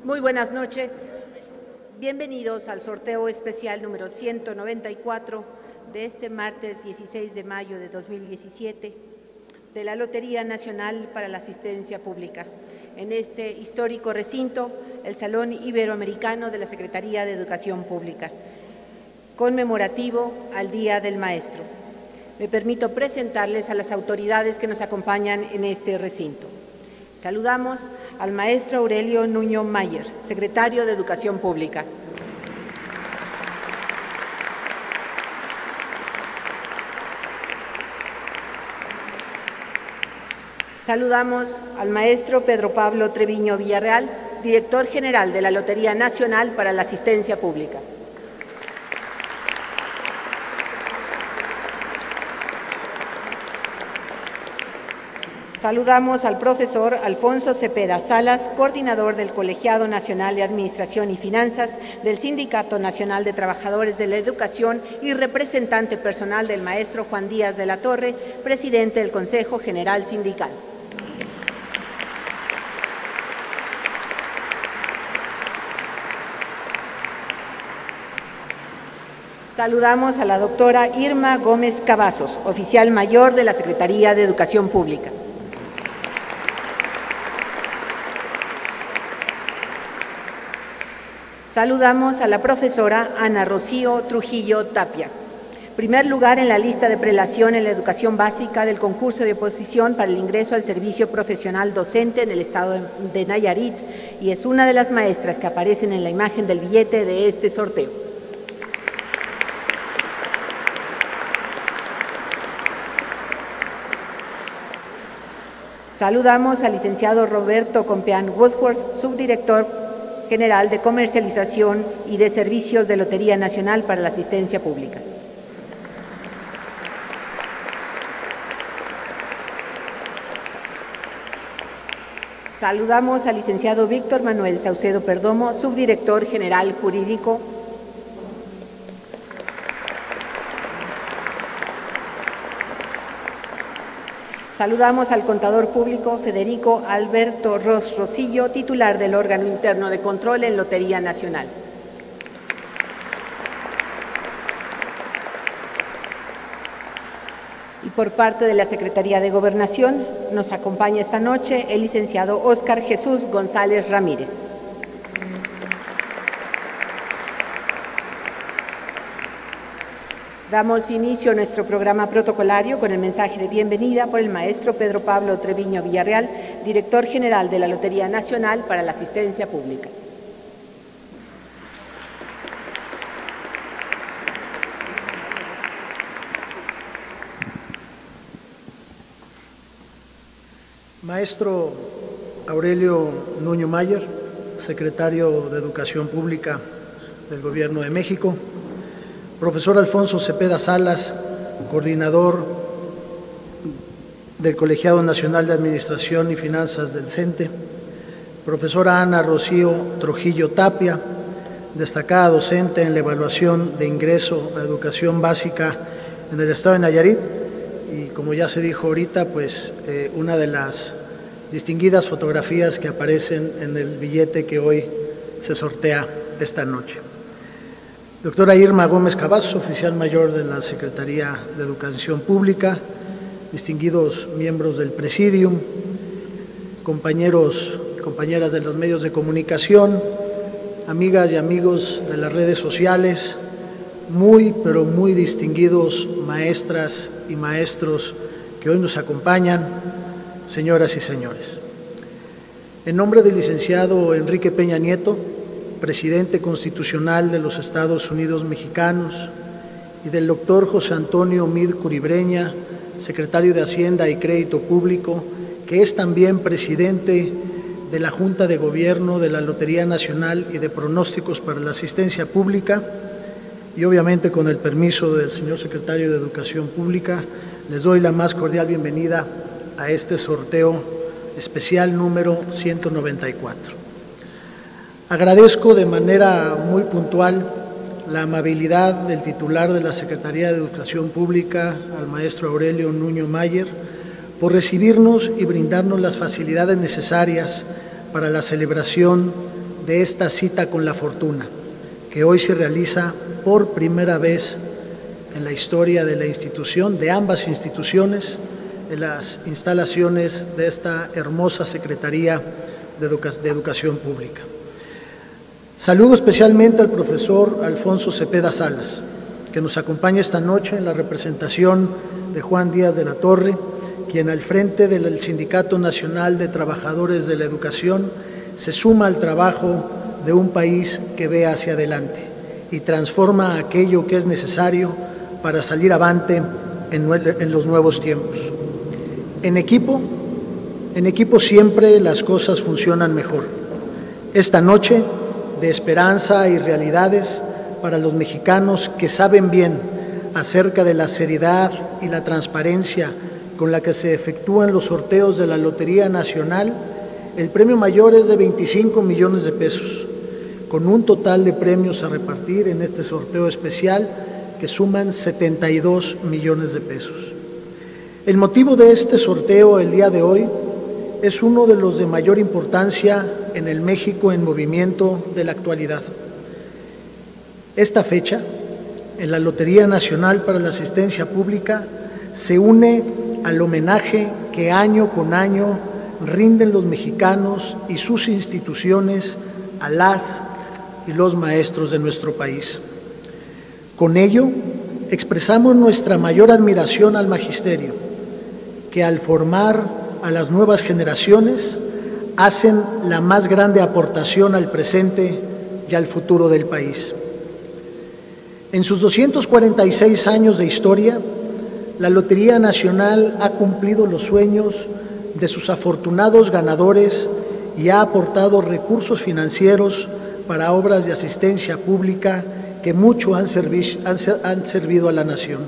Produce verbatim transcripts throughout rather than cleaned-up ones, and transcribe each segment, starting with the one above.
Muy buenas noches. Bienvenidos al sorteo especial número ciento noventa y cuatro de este martes dieciséis de mayo de dos mil diecisiete de la Lotería Nacional para la Asistencia Pública. En este histórico recinto, el Salón Iberoamericano de la Secretaría de Educación Pública, conmemorativo al Día del Maestro. Me permito presentarles a las autoridades que nos acompañan en este recinto. Saludamos al maestro Aurelio Nuño Mayer, secretario de Educación Pública. Saludamos al maestro Pedro Pablo Treviño Villarreal, director general de la Lotería Nacional para la Asistencia Pública. Saludamos al profesor Alfonso Cepeda Salas, coordinador del Colegiado Nacional de Administración y Finanzas del Sindicato Nacional de Trabajadores de la Educación y representante personal del maestro Juan Díaz de la Torre, presidente del Consejo General Sindical. Saludamos a la doctora Irma Gómez Cavazos, oficial mayor de la Secretaría de Educación Pública. Saludamos a la profesora Ana Rocío Trujillo Tapia, primer lugar en la lista de prelación en la educación básica del concurso de oposición para el ingreso al servicio profesional docente en el estado de Nayarit, y es una de las maestras que aparecen en la imagen del billete de este sorteo. Saludamos al licenciado Roberto Compeán Woodworth, subdirector general de Comercialización y de Servicios de Lotería Nacional para la Asistencia Pública. Saludamos al licenciado Víctor Manuel Saucedo Perdomo, subdirector general jurídico. Saludamos al contador público Federico Alberto Ros Rosillo, titular del órgano interno de control en Lotería Nacional. Y por parte de la Secretaría de Gobernación nos acompaña esta noche el licenciado Óscar Jesús González Ramírez. Damos inicio a nuestro programa protocolario con el mensaje de bienvenida por el maestro Pedro Pablo Treviño Villarreal, director general de la Lotería Nacional para la Asistencia Pública. Maestro Aurelio Nuño Mayer, secretario de Educación Pública del Gobierno de México. Profesor Alfonso Cepeda Salas, coordinador del Colegiado Nacional de Administración y Finanzas del CENTE. Profesora Ana Rocío Trujillo Tapia, destacada docente en la evaluación de ingreso a educación básica en el estado de Nayarit. Y como ya se dijo ahorita, pues eh, una de las distinguidas fotografías que aparecen en el billete que hoy se sortea esta noche. Doctora Irma Gómez Cavazos, oficial mayor de la Secretaría de Educación Pública, distinguidos miembros del Presidium, compañeros y compañeras de los medios de comunicación, amigas y amigos de las redes sociales, muy, pero muy distinguidos maestras y maestros que hoy nos acompañan, señoras y señores. En nombre del licenciado Enrique Peña Nieto, presidente constitucional de los Estados Unidos Mexicanos, y del doctor José Antonio Mid Curibreña, secretario de Hacienda y Crédito Público, que es también presidente de la Junta de Gobierno de la Lotería Nacional y de Pronósticos para la Asistencia Pública, y obviamente con el permiso del señor secretario de Educación Pública, les doy la más cordial bienvenida a este sorteo especial número ciento noventa y cuatro. Agradezco de manera muy puntual la amabilidad del titular de la Secretaría de Educación Pública, al maestro Aurelio Nuño Mayer, por recibirnos y brindarnos las facilidades necesarias para la celebración de esta cita con la fortuna, que hoy se realiza por primera vez en la historia de la institución, de ambas instituciones, en las instalaciones de esta hermosa Secretaría de, Educa- de Educación Pública. Saludo especialmente al profesor Alfonso Cepeda Salas, que nos acompaña esta noche en la representación de Juan Díaz de la Torre, quien al frente del Sindicato Nacional de Trabajadores de la Educación se suma al trabajo de un país que ve hacia adelante y transforma aquello que es necesario para salir avante en, en los nuevos tiempos. En equipo, en equipo siempre las cosas funcionan mejor. Esta noche de esperanza y realidades para los mexicanos que saben bien acerca de la seriedad y la transparencia con la que se efectúan los sorteos de la Lotería Nacional, el premio mayor es de veinticinco millones de pesos, con un total de premios a repartir en este sorteo especial que suman setenta y dos millones de pesos. El motivo de este sorteo el día de hoy es uno de los de mayor importancia en el México en movimiento de la actualidad. Esta fecha, en la Lotería Nacional para la Asistencia Pública, se une al homenaje que año con año rinden los mexicanos y sus instituciones a las y los maestros de nuestro país. Con ello, expresamos nuestra mayor admiración al magisterio, que al formar a las nuevas generaciones hacen la más grande aportación al presente y al futuro del país. En sus doscientos cuarenta y seis años de historia, la Lotería Nacional ha cumplido los sueños de sus afortunados ganadores y ha aportado recursos financieros para obras de asistencia pública que mucho han, servi- han, han servido a la nación.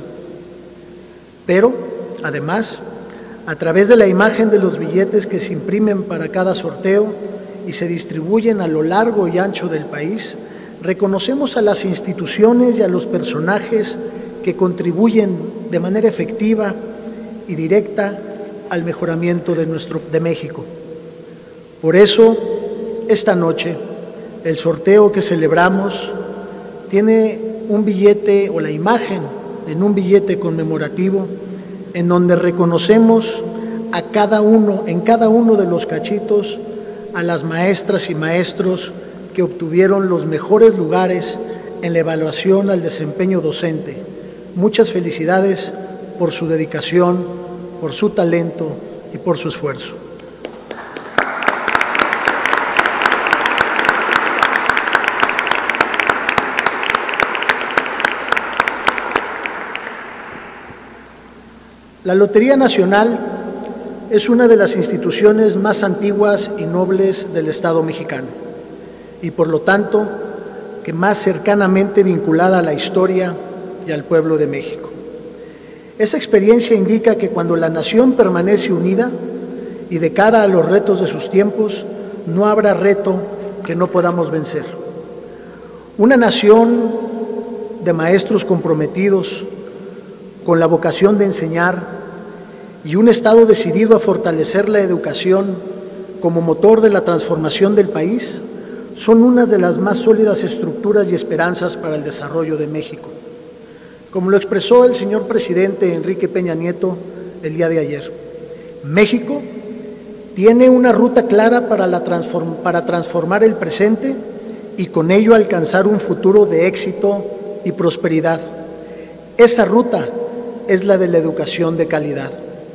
Pero, además, a través de la imagen de los billetes que se imprimen para cada sorteo y se distribuyen a lo largo y ancho del país, reconocemos a las instituciones y a los personajes que contribuyen de manera efectiva y directa al mejoramiento de, nuestro, de México. Por eso, esta noche, el sorteo que celebramos tiene un billete o la imagen en un billete conmemorativo en donde reconocemos a cada uno, en cada uno de los cachitos, a las maestras y maestros que obtuvieron los mejores lugares en la evaluación al desempeño docente. Muchas felicidades por su dedicación, por su talento y por su esfuerzo. La Lotería Nacional es una de las instituciones más antiguas y nobles del Estado mexicano y, por lo tanto, que más cercanamente vinculada a la historia y al pueblo de México. Esa experiencia indica que cuando la nación permanece unida y de cara a los retos de sus tiempos, no habrá reto que no podamos vencer. Una nación de maestros comprometidos con la vocación de enseñar y un Estado decidido a fortalecer la educación como motor de la transformación del país son una de las más sólidas estructuras y esperanzas para el desarrollo de México. Como lo expresó el señor presidente Enrique Peña Nieto el día de ayer, México tiene una ruta clara para, la transform- para transformar el presente y con ello alcanzar un futuro de éxito y prosperidad. Esa ruta es la de la educación de calidad.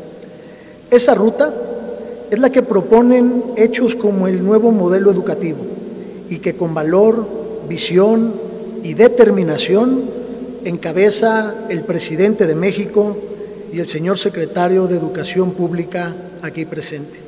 Esa ruta es la que proponen hechos como el nuevo modelo educativo y que con valor, visión y determinación encabeza el presidente de México y el señor secretario de Educación Pública aquí presente.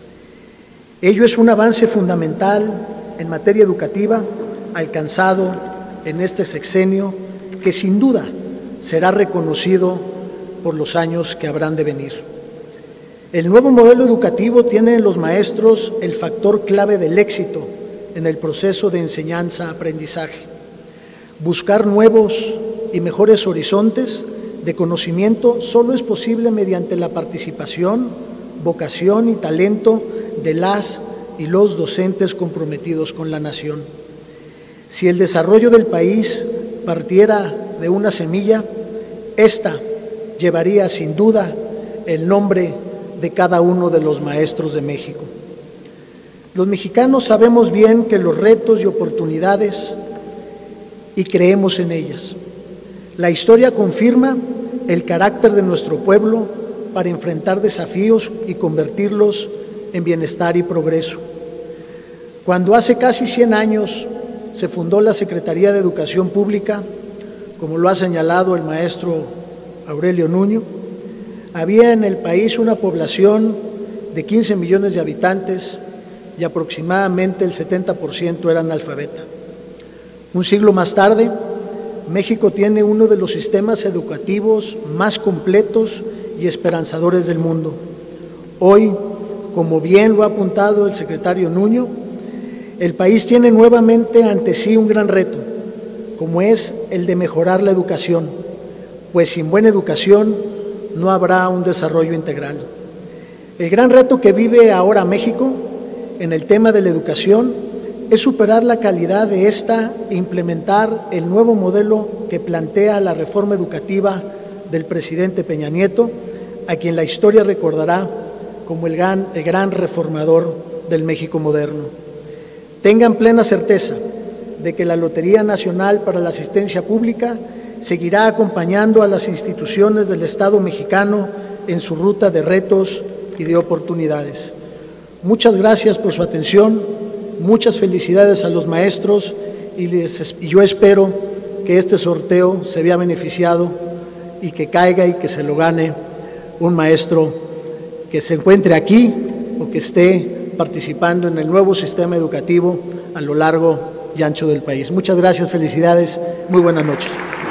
Ello es un avance fundamental en materia educativa alcanzado en este sexenio que sin duda será reconocido por los años que habrán de venir. El nuevo modelo educativo tiene en los maestros el factor clave del éxito en el proceso de enseñanza-aprendizaje. Buscar nuevos y mejores horizontes de conocimiento solo es posible mediante la participación, vocación y talento de las y los docentes comprometidos con la nación. Si el desarrollo del país partiera de una semilla, esta llevaría sin duda el nombre de cada uno de los maestros de México. Los mexicanos sabemos bien que los retos y oportunidades y creemos en ellas. La historia confirma el carácter de nuestro pueblo para enfrentar desafíos y convertirlos en bienestar y progreso. Cuando hace casi cien años se fundó la Secretaría de Educación Pública, como lo ha señalado el maestro Aurelio Nuño, había en el país una población de quince millones de habitantes y aproximadamente el setenta por ciento era analfabeta. Un siglo más tarde, México tiene uno de los sistemas educativos más completos y esperanzadores del mundo. Hoy, como bien lo ha apuntado el secretario Nuño, el país tiene nuevamente ante sí un gran reto, como es el de mejorar la educación, pues sin buena educación no habrá un desarrollo integral. El gran reto que vive ahora México en el tema de la educación es superar la calidad de esta e implementar el nuevo modelo que plantea la reforma educativa del presidente Peña Nieto, a quien la historia recordará como el gran, el gran reformador del México moderno. Tengan plena certeza de que la Lotería Nacional para la Asistencia Pública seguirá acompañando a las instituciones del Estado mexicano en su ruta de retos y de oportunidades. Muchas gracias por su atención, muchas felicidades a los maestros y, les, y yo espero que este sorteo se vea beneficiado y que caiga y que se lo gane un maestro que se encuentre aquí o que esté participando en el nuevo sistema educativo a lo largo y ancho del país. Muchas gracias, felicidades, muy buenas noches.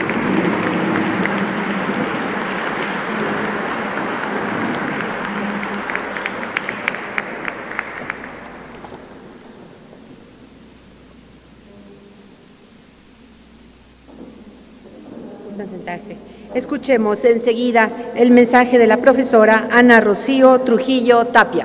Sentarse. Escuchemos enseguida el mensaje de la profesora Ana Rocío Trujillo Tapia.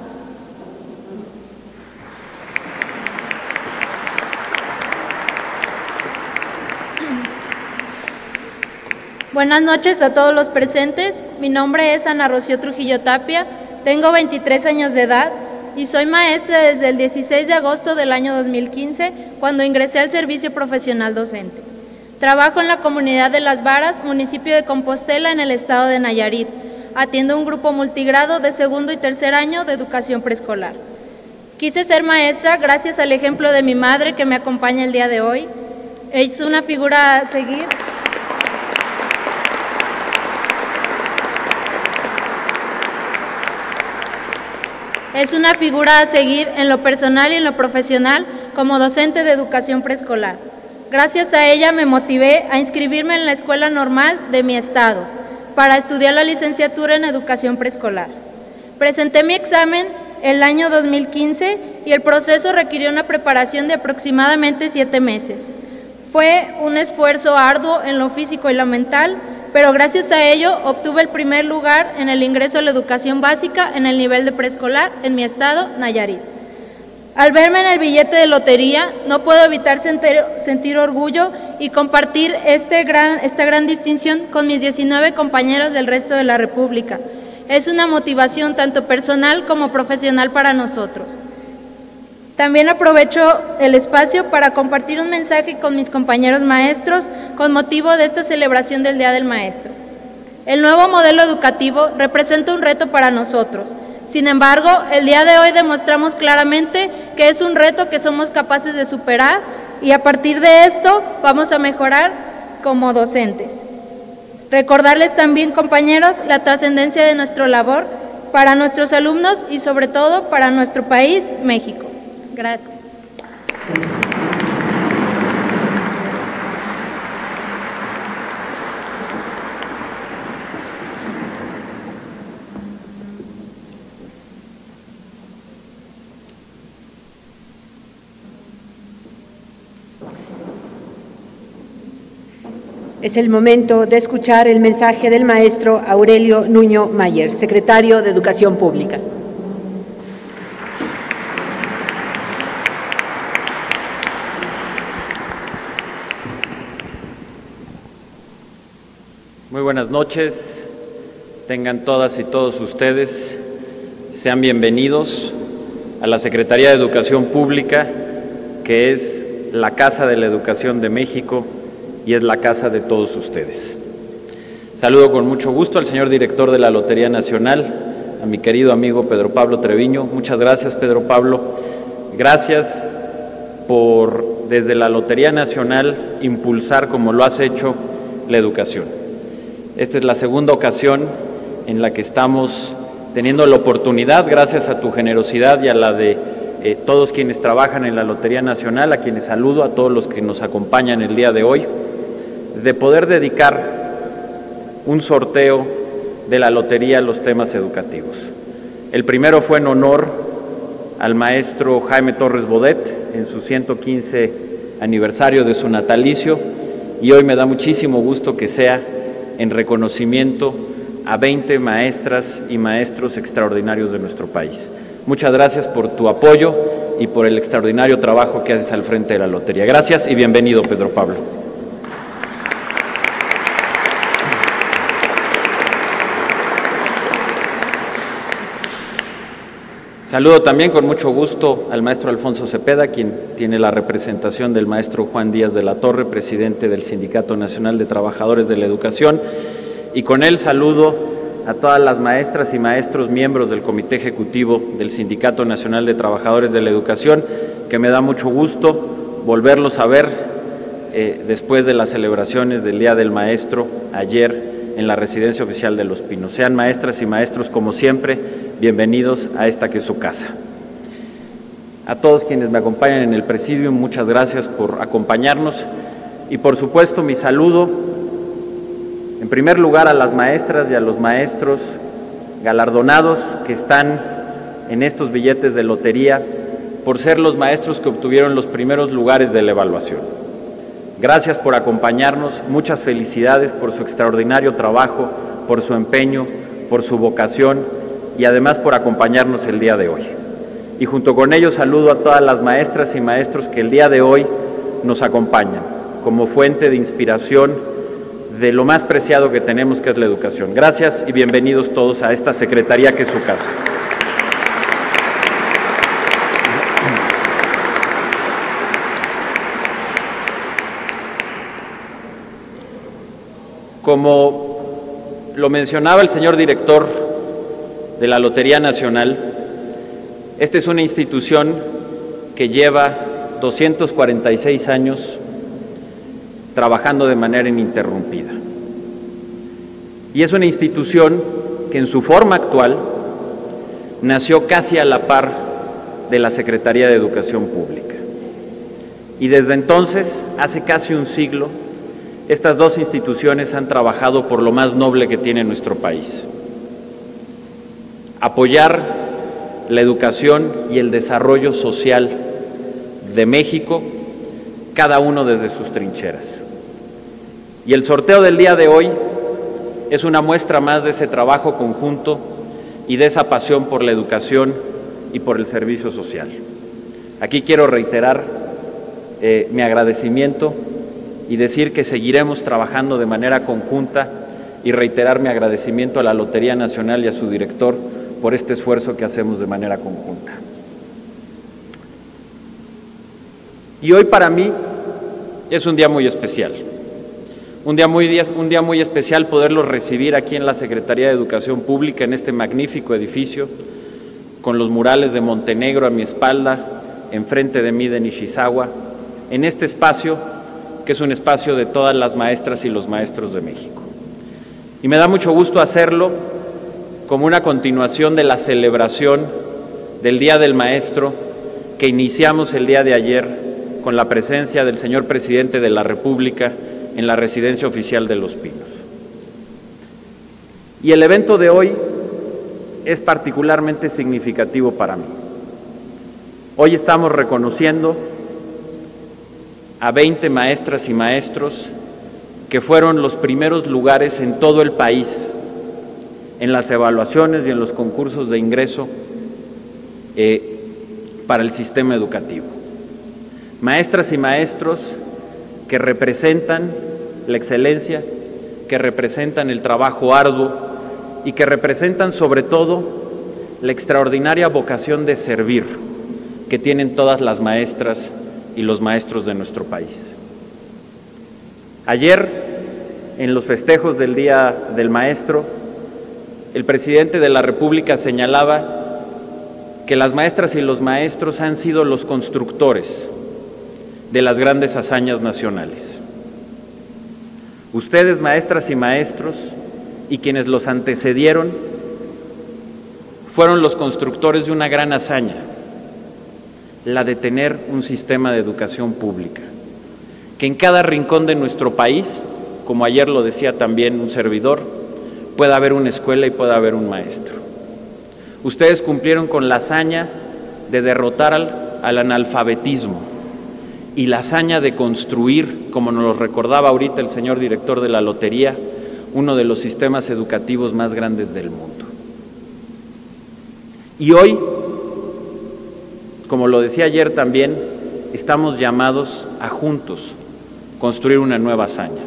Buenas noches a todos los presentes. Mi nombre es Ana Rocío Trujillo Tapia, tengo veintitrés años de edad y soy maestra desde el dieciséis de agosto del año dos mil quince, cuando ingresé al servicio profesional docente. Trabajo en la comunidad de Las Varas, municipio de Compostela, en el estado de Nayarit. Atiendo un grupo multigrado de segundo y tercer año de educación preescolar. Quise ser maestra gracias al ejemplo de mi madre, que me acompaña el día de hoy. Es una figura a seguir. Es una figura a seguir en lo personal y en lo profesional como docente de educación preescolar. Gracias a ella me motivé a inscribirme en la escuela normal de mi estado para estudiar la licenciatura en educación preescolar. Presenté mi examen el año dos mil quince y el proceso requirió una preparación de aproximadamente siete meses. Fue un esfuerzo arduo en lo físico y lo mental, pero gracias a ello obtuve el primer lugar en el ingreso a la educación básica en el nivel de preescolar en mi estado, Nayarit. Al verme en el billete de lotería, no puedo evitar sentir, sentir orgullo y compartir este gran, esta gran distinción con mis diecinueve compañeros del resto de la República. Es una motivación tanto personal como profesional para nosotros. También aprovecho el espacio para compartir un mensaje con mis compañeros maestros con motivo de esta celebración del Día del Maestro. El nuevo modelo educativo representa un reto para nosotros. Sin embargo, el día de hoy demostramos claramente que es un reto que somos capaces de superar y a partir de esto vamos a mejorar como docentes. Recordarles también, compañeros, la trascendencia de nuestra labor para nuestros alumnos y sobre todo para nuestro país, México. Gracias. Es el momento de escuchar el mensaje del maestro Aurelio Nuño Mayer, secretario de Educación Pública. Muy buenas noches, tengan todas y todos ustedes, sean bienvenidos a la Secretaría de Educación Pública, que es la Casa de la Educación de México y es la casa de todos ustedes. Saludo con mucho gusto al señor director de la Lotería Nacional, a mi querido amigo Pedro Pablo Treviño. Muchas gracias, Pedro Pablo. Gracias por, desde la Lotería Nacional, impulsar, como lo has hecho, la educación. Esta es la segunda ocasión en la que estamos teniendo la oportunidad, gracias a tu generosidad y a la de eh, todos quienes trabajan en la Lotería Nacional, a quienes saludo, a todos los que nos acompañan el día de hoy, de poder dedicar un sorteo de la lotería a los temas educativos. El primero fue en honor al maestro Jaime Torres Bodet, en su ciento quince aniversario de su natalicio, y hoy me da muchísimo gusto que sea en reconocimiento a veinte maestras y maestros extraordinarios de nuestro país. Muchas gracias por tu apoyo y por el extraordinario trabajo que haces al frente de la lotería. Gracias y bienvenido, Pedro Pablo. Saludo también con mucho gusto al maestro Alfonso Cepeda, quien tiene la representación del maestro Juan Díaz de la Torre, presidente del Sindicato Nacional de Trabajadores de la Educación, y con él saludo a todas las maestras y maestros miembros del Comité Ejecutivo del Sindicato Nacional de Trabajadores de la Educación, que me da mucho gusto volverlos a ver eh, después de las celebraciones del Día del Maestro ayer en la Residencia Oficial de Los Pinos. Sean maestras y maestros, como siempre, bienvenidos a esta que es su casa. A todos quienes me acompañan en el presidium, muchas gracias por acompañarnos y por supuesto mi saludo, en primer lugar a las maestras y a los maestros galardonados que están en estos billetes de lotería por ser los maestros que obtuvieron los primeros lugares de la evaluación. Gracias por acompañarnos, muchas felicidades por su extraordinario trabajo, por su empeño, por su vocación y además por acompañarnos el día de hoy. Y junto con ellos saludo a todas las maestras y maestros que el día de hoy nos acompañan como fuente de inspiración de lo más preciado que tenemos, que es la educación. Gracias y bienvenidos todos a esta secretaría que es su casa. Como lo mencionaba el señor director de la Lotería Nacional, esta es una institución que lleva doscientos cuarenta y seis años trabajando de manera ininterrumpida. Y es una institución que en su forma actual nació casi a la par de la Secretaría de Educación Pública. Y desde entonces, hace casi un siglo, estas dos instituciones han trabajado por lo más noble que tiene nuestro país: apoyar la educación y el desarrollo social de México, cada uno desde sus trincheras. Y el sorteo del día de hoy es una muestra más de ese trabajo conjunto y de esa pasión por la educación y por el servicio social. Aquí quiero reiterar eh, mi agradecimiento y decir que seguiremos trabajando de manera conjunta y reiterar mi agradecimiento a la Lotería Nacional y a su director por este esfuerzo que hacemos de manera conjunta. Y hoy para mí es un día muy especial, un día muy, un día muy especial poderlos recibir aquí en la Secretaría de Educación Pública, en este magnífico edificio, con los murales de Montenegro a mi espalda, enfrente de mí de Nishizawa, en este espacio que es un espacio de todas las maestras y los maestros de México. Y me da mucho gusto hacerlo como una continuación de la celebración del Día del Maestro que iniciamos el día de ayer con la presencia del señor Presidente de la República en la Residencia Oficial de Los Pinos. Y el evento de hoy es particularmente significativo para mí. Hoy estamos reconociendo a veinte maestras y maestros que fueron los primeros lugares en todo el país en las evaluaciones y en los concursos de ingreso eh, para el sistema educativo. Maestras y maestros que representan la excelencia, que representan el trabajo arduo y que representan sobre todo la extraordinaria vocación de servir que tienen todas las maestras y los maestros de nuestro país. Ayer, en los festejos del Día del Maestro, el presidente de la República señalaba que las maestras y los maestros han sido los constructores de las grandes hazañas nacionales. Ustedes, maestras y maestros, y quienes los antecedieron, fueron los constructores de una gran hazaña, la de tener un sistema de educación pública, que en cada rincón de nuestro país, como ayer lo decía también un servidor, pueda haber una escuela y pueda haber un maestro. Ustedes cumplieron con la hazaña de derrotar al, al analfabetismo y la hazaña de construir, como nos lo recordaba ahorita el señor director de la lotería, uno de los sistemas educativos más grandes del mundo. Y hoy, como lo decía ayer también, estamos llamados a juntos construir una nueva hazaña.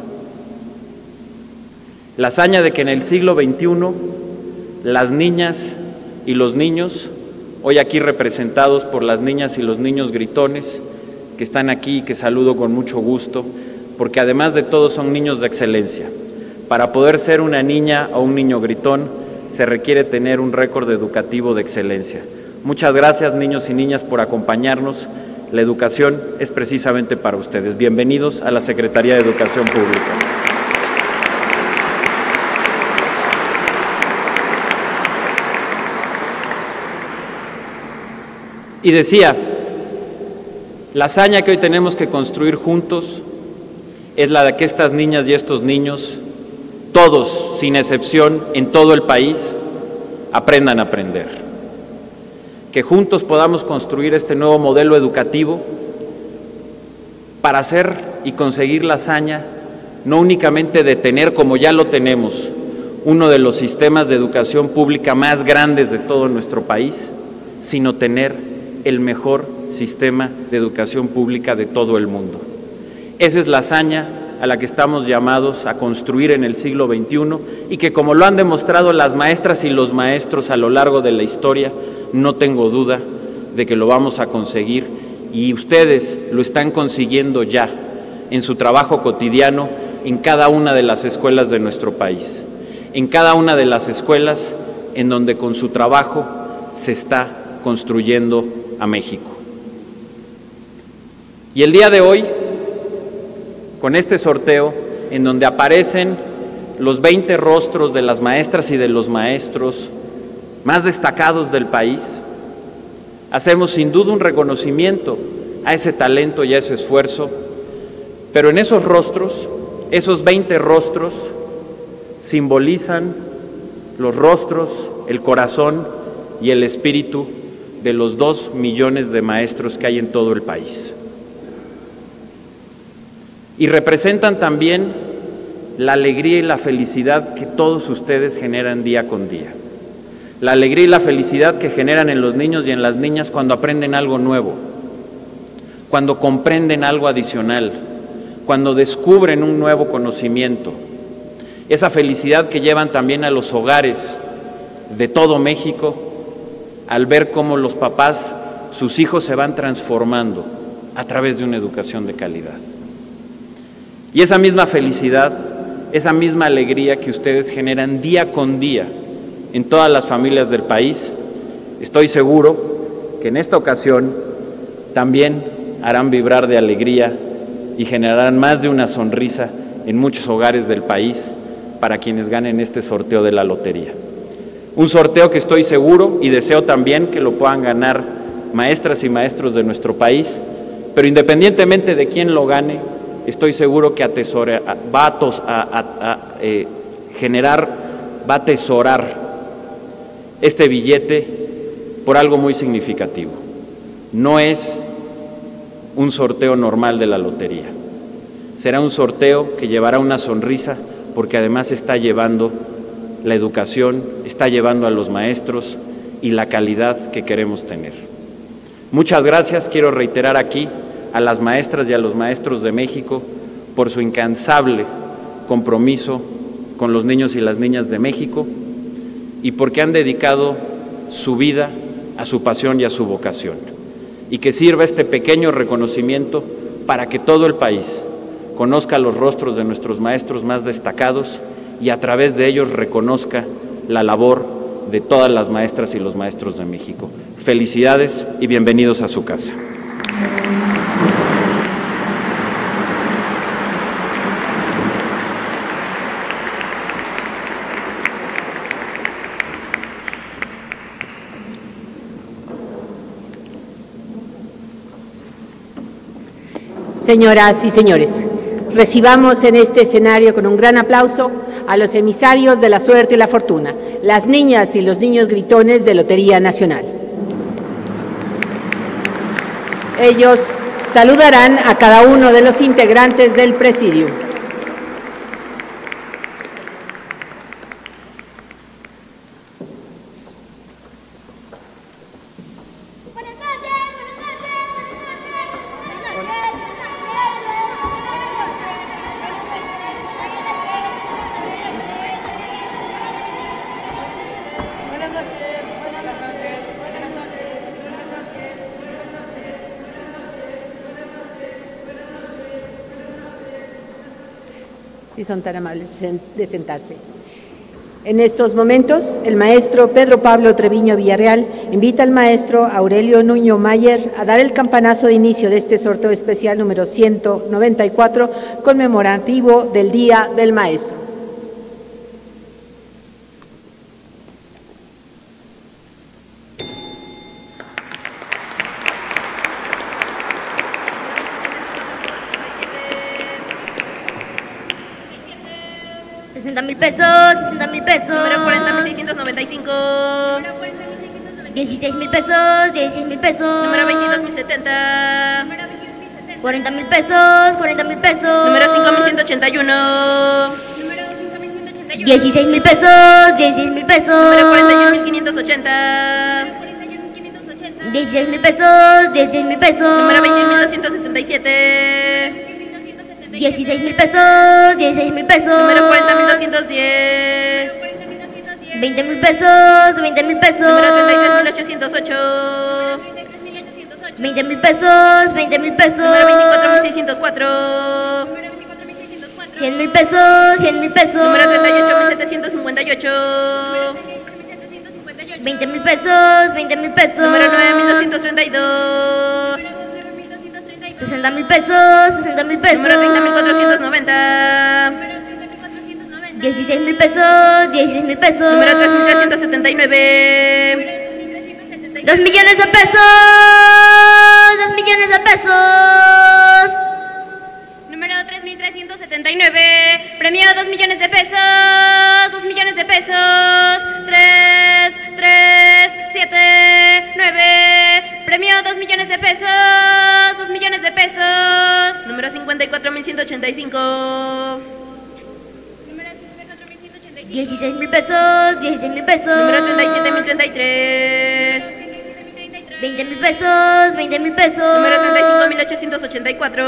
La hazaña de que en el siglo veintiuno las niñas y los niños, hoy aquí representados por las niñas y los niños gritones, que están aquí y que saludo con mucho gusto, porque además de todo son niños de excelencia. Para poder ser una niña o un niño gritón, se requiere tener un récord educativo de excelencia. Muchas gracias, niños y niñas, por acompañarnos. La educación es precisamente para ustedes. Bienvenidos a la Secretaría de Educación Pública. Y decía, la hazaña que hoy tenemos que construir juntos es la de que estas niñas y estos niños, todos, sin excepción, en todo el país, aprendan a aprender. Que juntos podamos construir este nuevo modelo educativo para hacer y conseguir la hazaña, no únicamente de tener, como ya lo tenemos, uno de los sistemas de educación pública más grandes de todo nuestro país, sino tener el mejor sistema de educación pública de todo el mundo. Esa es la hazaña a la que estamos llamados a construir en el siglo veintiuno y que, como lo han demostrado las maestras y los maestros a lo largo de la historia, no tengo duda de que lo vamos a conseguir, y ustedes lo están consiguiendo ya en su trabajo cotidiano en cada una de las escuelas de nuestro país, en cada una de las escuelas en donde con su trabajo se está construyendo a México. Y el día de hoy, con este sorteo, en donde aparecen los veinte rostros de las maestras y de los maestros más destacados del país, hacemos sin duda un reconocimiento a ese talento y a ese esfuerzo, pero en esos rostros, esos veinte rostros, simbolizan los rostros, el corazón y el espíritu de los dos millones de maestros que hay en todo el país. Y representan también la alegría y la felicidad que todos ustedes generan día con día. La alegría y la felicidad que generan en los niños y en las niñas cuando aprenden algo nuevo, cuando comprenden algo adicional, cuando descubren un nuevo conocimiento. Esa felicidad que llevan también a los hogares de todo México al ver cómo los papás, sus hijos se van transformando a través de una educación de calidad. Y esa misma felicidad, esa misma alegría que ustedes generan día con día en todas las familias del país, estoy seguro que en esta ocasión también harán vibrar de alegría y generarán más de una sonrisa en muchos hogares del país para quienes ganen este sorteo de la lotería. Un sorteo que estoy seguro y deseo también que lo puedan ganar maestras y maestros de nuestro país, pero independientemente de quién lo gane, estoy seguro que atesora, va a, tos, a, a, a eh, generar, va a atesorar este billete por algo muy significativo. No es un sorteo normal de la lotería. Será un sorteo que llevará una sonrisa, porque además está llevando la educación, está llevando a los maestros y la calidad que queremos tener. Muchas gracias, quiero reiterar aquí a las maestras y a los maestros de México por su incansable compromiso con los niños y las niñas de México y porque han dedicado su vida a su pasión y a su vocación. Y que sirva este pequeño reconocimiento para que todo el país conozca los rostros de nuestros maestros más destacados y a través de ellos reconozca la labor de todas las maestras y los maestros de México. Felicidades y bienvenidos a su casa. Señoras y señores, recibamos en este escenario con un gran aplauso a los emisarios de la suerte y la fortuna, las niñas y los niños gritones de Lotería Nacional. Ellos saludarán a cada uno de los integrantes del presidium. Si son tan amables de sentarse. En estos momentos, el maestro Pedro Pablo Treviño Villarreal invita al maestro Aurelio Nuño Mayer a dar el campanazo de inicio de este sorteo especial número ciento noventa y cuatro, conmemorativo del Día del Maestro. sesenta mil pesos, sesenta mil pesos. Número cuarenta mil seiscientos noventa y cinco. dieciséis mil pesos, dieciséis mil pesos. Número veintidós mil setenta. cuarenta mil pesos, cuarenta mil pesos. Número cinco mil ciento ochenta y uno. dieciséis mil pesos, dieciséis mil pesos. Número cuarenta y uno mil quinientos ochenta. dieciséis mil pesos, dieciséis mil pesos. Número veinte mil doscientos setenta y siete. dieciséis mil pesos, dieciséis mil pesos. Número cuarenta mil doscientos diez. veinte mil pesos, veinte mil pesos. Número treinta y tres mil ochocientos ocho. veinte mil pesos, veinte mil pesos. Número veinticuatro mil seiscientos cuatro. cien mil pesos, cien mil pesos. Número treinta y ocho mil setecientos cincuenta y ocho. veinte mil pesos, veinte mil pesos. Número nueve mil doscientos treinta y dos. sesenta mil pesos, sesenta mil pesos. Número treinta mil cuatrocientos noventa. dieciséis mil pesos, dieciséis mil pesos. Número tres mil trescientos setenta y nueve. dos millones de pesos, dos millones de pesos. Número tres mil trescientos setenta y nueve, premio dos millones de pesos, dos millones de pesos, tres, tres, siete, nueve, premio dos millones de pesos, dos millones de pesos. Número cincuenta y cuatro mil ciento ochenta y cinco. dieciséis mil pesos, dieciséis mil pesos. Número treinta y siete mil treinta y tres. veinte mil pesos, veinte mil pesos. Número treinta y cinco mil ochocientos ochenta y cuatro.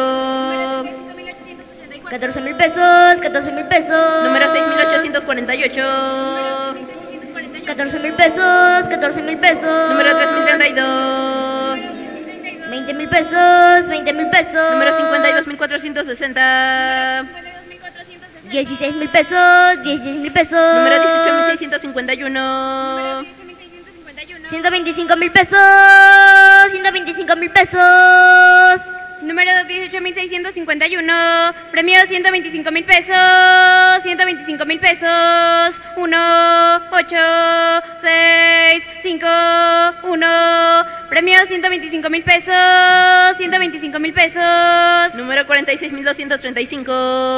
catorce mil pesos, catorce mil pesos. Número seis mil ochocientos cuarenta y ocho. catorce mil pesos, catorce mil pesos. Número tres mil treinta y dos. veinte mil pesos, veinte mil pesos. Número cincuenta y dos mil cuatrocientos sesenta. dieciséis mil pesos, dieciséis mil pesos. Número dieciocho mil seiscientos cincuenta y uno. ciento veinticinco mil pesos, ciento veinticinco mil pesos. Número dieciocho mil seiscientos cincuenta y uno, premio ciento veinticinco mil pesos, ciento veinticinco mil pesos, uno, ocho, seis, cinco, uno, premio ciento veinticinco mil pesos, ciento veinticinco mil pesos. Número cuarenta y seis mil doscientos treinta y cinco.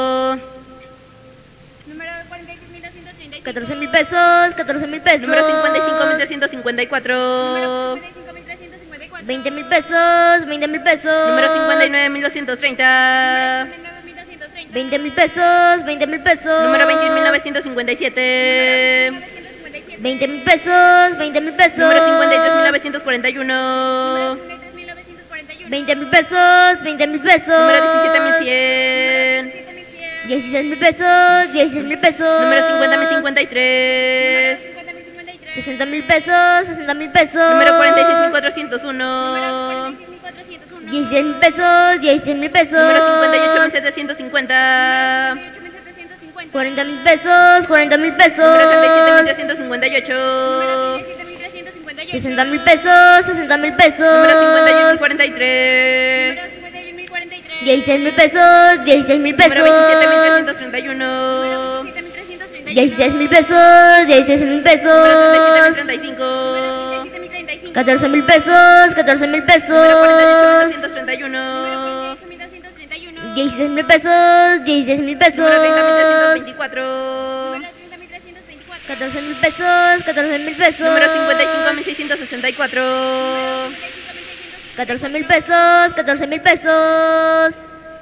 Número cuarenta y seis mil doscientos treinta y cinco. catorce mil pesos, catorce mil pesos. Número cincuenta y cinco mil trescientos cincuenta y cuatro. veinte mil pesos, veinte mil pesos. Número cincuenta y nueve mil doscientos treinta. veinte mil pesos, veinte mil pesos. Número veintiuno mil novecientos cincuenta y siete. veinte mil pesos, veinte mil pesos. Número cincuenta y tres mil novecientos cuarenta y uno. veinte mil pesos, veinte mil pesos. Número diecisiete mil cien. dieciséis mil pesos, dieciséis mil pesos. Número cincuenta mil cincuenta y tres. sesenta mil pesos, sesenta mil pesos. Número cuarenta y seis mil cuatrocientos uno. dieciséis mil pesos, dieciséis mil pesos. Número cincuenta y ocho mil setecientos cincuenta. cuarenta mil pesos, cuarenta mil pesos. Número treinta y siete mil trescientos cincuenta y ocho. sesenta mil pesos, sesenta mil pesos. Número cincuenta y uno mil cuarenta y tres. dieciséis mil pesos, dieciséis mil pesos. Número veintisiete mil trescientos treinta y uno. dieciséis mil pesos, dieciséis mil pesos. Número treinta y siete mil treinta y cinco. catorce mil pesos, catorce mil pesos. Número cuarenta y ocho mil doscientos treinta y uno. dieciséis mil pesos, dieciséis mil pesos. Número treinta mil trescientos veinticuatro. catorce mil pesos, catorce mil pesos. Número cincuenta y cinco mil seiscientos sesenta y cuatro. catorce mil pesos, catorce mil pesos.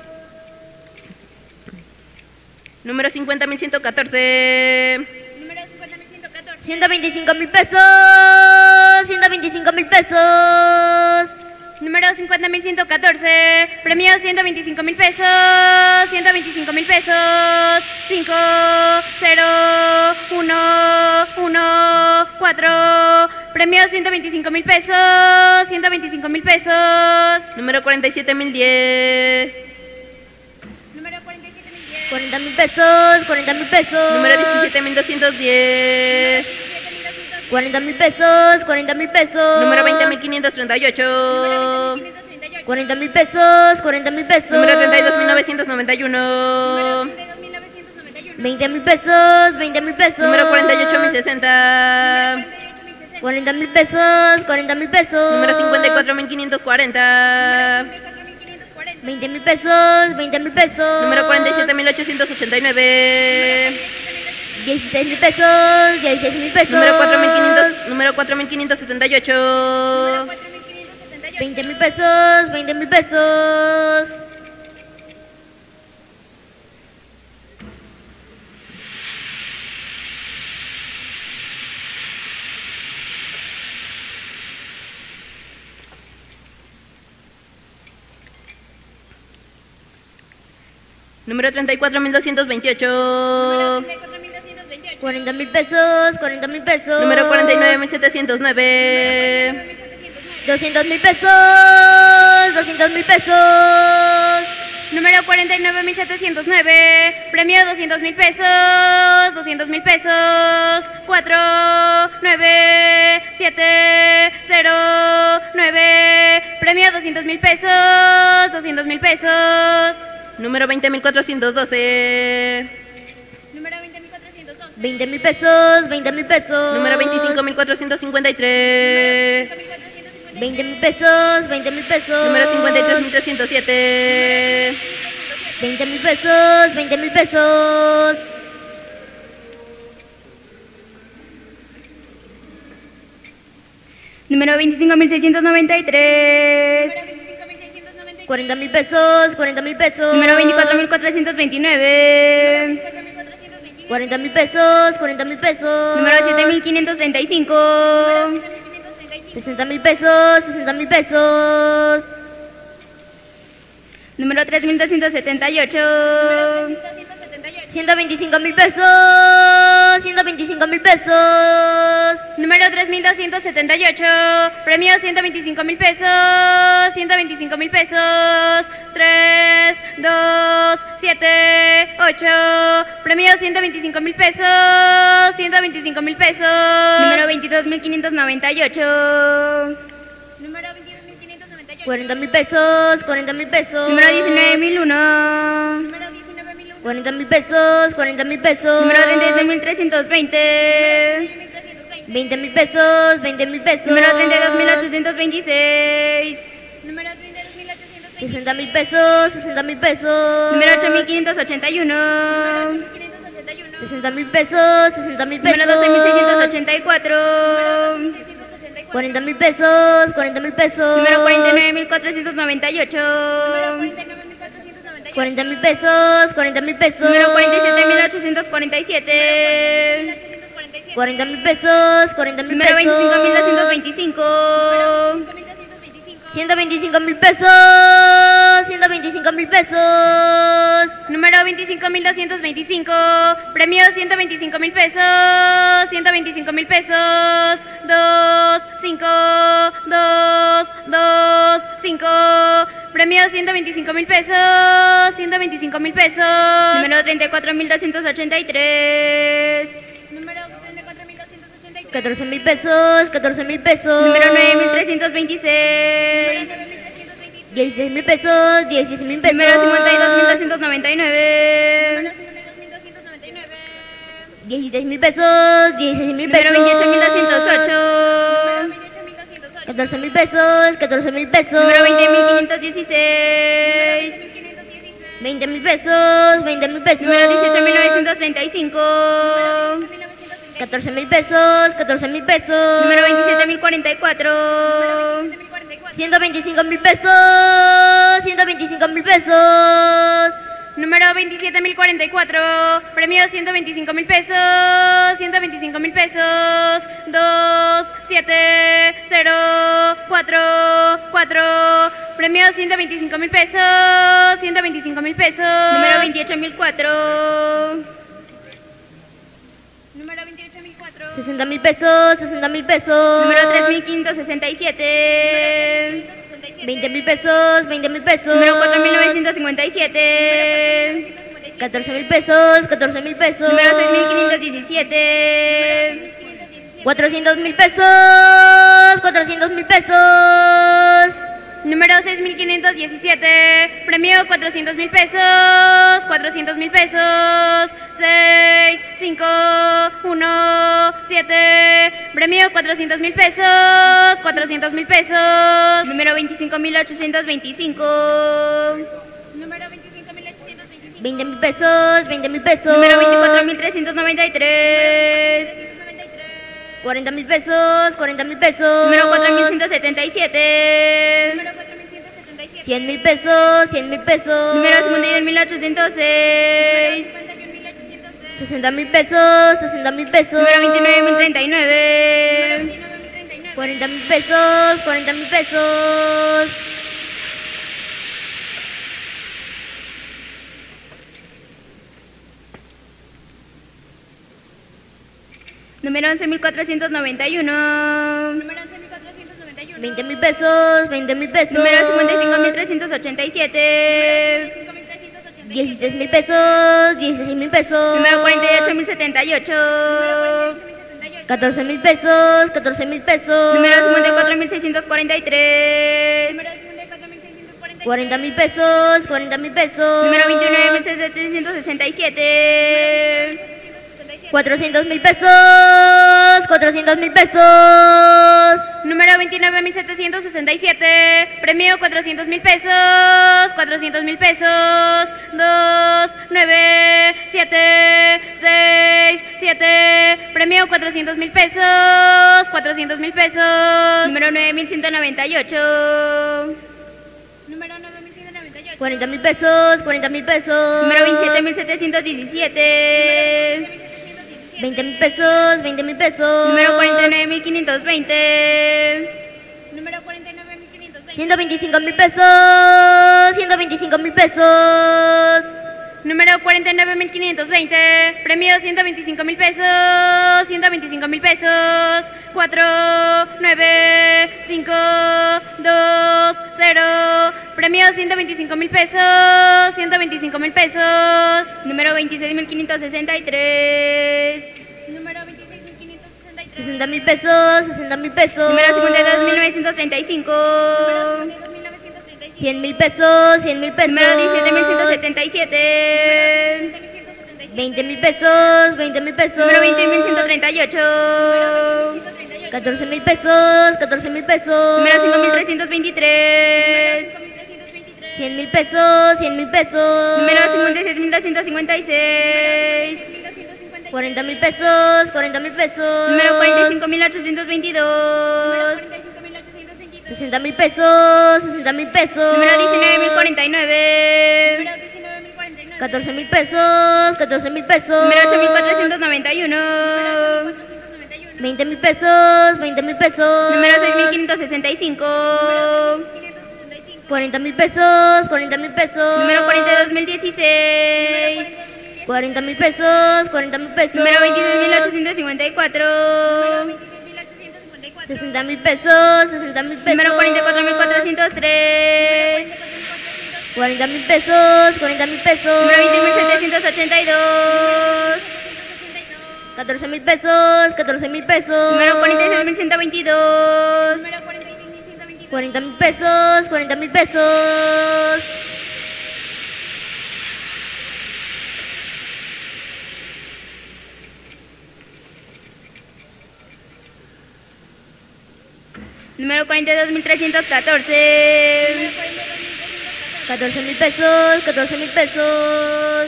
Número cincuenta mil ciento catorce. ciento veinticinco mil pesos, ciento veinticinco mil pesos. Número cincuenta mil ciento catorce, premio ciento veinticinco mil pesos, ciento veinticinco mil pesos, cinco, cero, uno, uno, cuatro, premio ciento veinticinco mil pesos, ciento veinticinco mil pesos. Número cuarenta y siete mil diez. cuarenta mil pesos, cuarenta mil pesos. Número diecisiete mil doscientos diez. cuarenta mil pesos, cuarenta mil pesos. Número veinte mil quinientos treinta y ocho. cuarenta mil pesos, cuarenta mil pesos. Número treinta y dos mil novecientos noventa y uno. veinte mil pesos, veinte mil pesos. Número cuarenta y ocho mil sesenta. cuarenta mil pesos, cuarenta mil pesos. Número cincuenta y cuatro mil quinientos cuarenta. veinte mil pesos, veinte mil pesos. Número cuarenta y siete mil ochocientos ochenta y nueve. dieciséis mil pesos, dieciséis mil pesos. Número cuatro mil quinientos, número cuatro mil quinientos setenta y ocho. veinte mil pesos, veinte mil pesos. Número treinta y cuatro mil doscientos veintiocho. cuarenta mil pesos, cuarenta mil pesos. Número cuarenta y nueve mil setecientos nueve. doscientos mil pesos, doscientos mil pesos. Número cuarenta y nueve mil setecientos nueve, premio doscientos mil pesos, doscientos mil pesos, cuatro, nueve, siete, cero, nueve, premio doscientos mil pesos, doscientos mil pesos. Número veinte mil cuatrocientos doce. veinte mil pesos, veinte mil pesos. Número veinticinco mil cuatrocientos cincuenta y tres. veinte mil pesos, veinte mil pesos. Número cincuenta y tres mil trescientos siete. veinte mil pesos, veinte mil pesos. Número veinticinco mil seiscientos noventa y tres. cuarenta mil pesos, cuarenta mil pesos. Número veinticuatro mil cuatrocientos veintinueve. cuarenta mil pesos, cuarenta mil pesos. Número siete mil quinientos treinta y cinco. sesenta mil pesos, sesenta mil pesos. Número tres mil doscientos setenta y ocho. ciento veinticinco mil pesos, ciento veinticinco mil pesos. Número tres mil doscientos setenta y ocho, premio ciento veinticinco mil pesos, ciento veinticinco mil pesos, tres, dos, siete, ocho, premio ciento veinticinco mil pesos, ciento veinticinco mil pesos. Número veintidós mil quinientos noventa y ocho. Número veintidós mil quinientos noventa y ocho. cuarenta mil pesos, cuarenta mil pesos. Número diecinueve mil uno. cuarenta mil pesos, cuarenta mil pesos. Número treinta y dos mil trescientos veinte. veinte mil pesos, veinte mil pesos. Número treinta y dos mil ochocientos veintiséis. sesenta mil pesos, sesenta mil pesos. Número ocho mil quinientos ochenta y uno. sesenta mil pesos, sesenta mil pesos. Número doce mil seiscientos ochenta y cuatro. cuarenta mil pesos, cuarenta mil pesos. Número cuarenta y nueve mil cuatrocientos noventa y ocho. cuarenta mil pesos, cuarenta mil pesos. Número cuarenta y siete mil ochocientos cuarenta y siete. cuarenta mil pesos, cuarenta mil pesos. Número veinticinco mil doscientos veinticinco. ciento veinticinco mil pesos, ciento veinticinco mil pesos. Número veinticinco veinticinco mil doscientos veinticinco. Premio ciento veinticinco mil pesos. ciento veinticinco mil pesos. dos, cinco, dos, dos, cinco. Premio ciento veinticinco mil pesos. ciento veinticinco mil pesos. Número treinta y cuatro mil doscientos ochenta y tres. Número treinta y cuatro mil doscientos ochenta y tres. catorce mil pesos, catorce mil pesos. Número nueve mil trescientos veintiséis. dieciséis mil pesos, dieciséis mil pesos. Número cincuenta y dos mil doscientos noventa y nueve. dieciséis mil pesos, dieciséis mil pesos. Número veintiocho mil doscientos ocho. catorce mil pesos, catorce mil pesos. Número veinte mil quinientos dieciséis. veinte mil pesos, veinte mil pesos. Número dieciocho mil novecientos treinta y cinco. catorce mil pesos, catorce mil pesos. Número veintisiete mil cuarenta y cuatro. ciento veinticinco mil pesos, ciento veinticinco mil pesos. Número veintisiete mil cuarenta y cuatro. Premio ciento veinticinco mil pesos. ciento veinticinco mil pesos. dos, siete, cero, cuatro, cuatro. Premio ciento veinticinco mil pesos. ciento veinticinco mil pesos. Número veintiocho mil cuatro. Número veintiocho mil cuatro. sesenta mil pesos, sesenta mil pesos. Número tres mil quinientos sesenta y siete. veinte mil pesos, veinte mil pesos. Número cuatro mil novecientos cincuenta y siete. catorce mil pesos, catorce mil pesos. Número seis mil quinientos diecisiete. cuatrocientos mil pesos, cuatrocientos mil pesos. Número seis mil quinientos diecisiete. Premio cuatrocientos mil pesos. cuatrocientos mil pesos. seis, cinco, uno, siete. Premio cuatrocientos mil pesos. cuatrocientos mil pesos. Número veinticinco mil ochocientos veinticinco. Número veinticinco mil ochocientos veinticinco. veinte mil pesos, veinte mil pesos. Número veinticuatro mil trescientos noventa y tres. cuarenta mil pesos, cuarenta mil pesos. Número cuatro mil ciento setenta y siete. cien mil pesos, cien mil pesos. Número cincuenta y un mil ochocientos seis. sesenta mil pesos, sesenta mil pesos. Número veintinueve mil treinta y nueve. cuarenta mil pesos, cuarenta mil pesos. Número once mil cuatrocientos noventa y uno. veinte mil pesos, veinte mil pesos. Número cincuenta y cinco mil trescientos ochenta y siete. dieciséis mil pesos, dieciséis mil pesos. Número cuarenta y ocho mil setenta y ocho. catorce mil pesos, catorce mil pesos. Número cincuenta y cuatro mil seiscientos cuarenta y tres. cuarenta mil pesos, cuarenta mil pesos. Número veintinueve mil setecientos sesenta y siete. cuatrocientos mil pesos, cuatrocientos mil pesos. Número veintinueve mil setecientos sesenta y siete. Premio cuatrocientos mil pesos. cuatrocientos mil pesos. dos, nueve, siete, seis, siete. Premio cuatrocientos mil pesos. cuatrocientos mil pesos. Número nueve mil ciento noventa y ocho. Número nueve mil ciento noventa y ocho. cuarenta mil pesos, cuarenta mil pesos. Número veintisiete mil setecientos diecisiete. veinte mil pesos, veinte mil pesos. Número cuarenta y nueve mil quinientos veinte. Número cuarenta y nueve mil quinientos veinte. ciento veinticinco mil pesos, ciento veinticinco mil pesos. Número cuarenta y nueve mil quinientos veinte. Premio ciento veinticinco mil pesos. ciento veinticinco mil pesos. cuatro, nueve, cinco, dos, cero. Premio ciento veinticinco mil pesos. ciento veinticinco mil pesos. Número veintiséis mil quinientos sesenta y tres. Número veintiséis mil quinientos sesenta y tres. sesenta mil pesos, sesenta mil pesos. Número cincuenta y dos mil novecientos treinta y cinco. cien mil pesos, cien mil pesos. Número diecisiete mil ciento setenta y siete. veinte mil pesos, veinte mil pesos. Número veinte mil ciento treinta y ocho. catorce mil pesos, catorce mil pesos. Número cinco mil trescientos veintitrés. cien mil pesos, cien mil pesos. Número cincuenta y seis mil doscientos cincuenta y seis. cuarenta mil pesos, cuarenta mil pesos. Número cuarenta y cinco mil ochocientos veintidós. sesenta mil pesos, sesenta mil pesos. Número diecinueve mil cuarenta y nueve. catorce mil pesos, catorce mil pesos. Número ocho mil cuatrocientos noventa y uno. veinte mil pesos, veinte mil pesos. Número seis mil quinientos sesenta y cinco. cuarenta mil pesos, cuarenta mil pesos. Número cuarenta y dos mil dieciséis. cuarenta mil pesos, cuarenta mil pesos. Número veintiséis mil ochocientos cincuenta y cuatro. sesenta mil pesos, sesenta mil pesos. Número cuarenta y cuatro mil cuatrocientos tres. cuarenta mil pesos, cuarenta mil pesos. Número veinte mil setecientos ochenta y dos. catorce mil pesos, catorce mil pesos. Número cuarenta y seis mil ciento veintidós. cuarenta mil pesos, cuarenta mil pesos. Número cuarenta y dos mil trescientos catorce. catorce mil pesos, catorce mil pesos.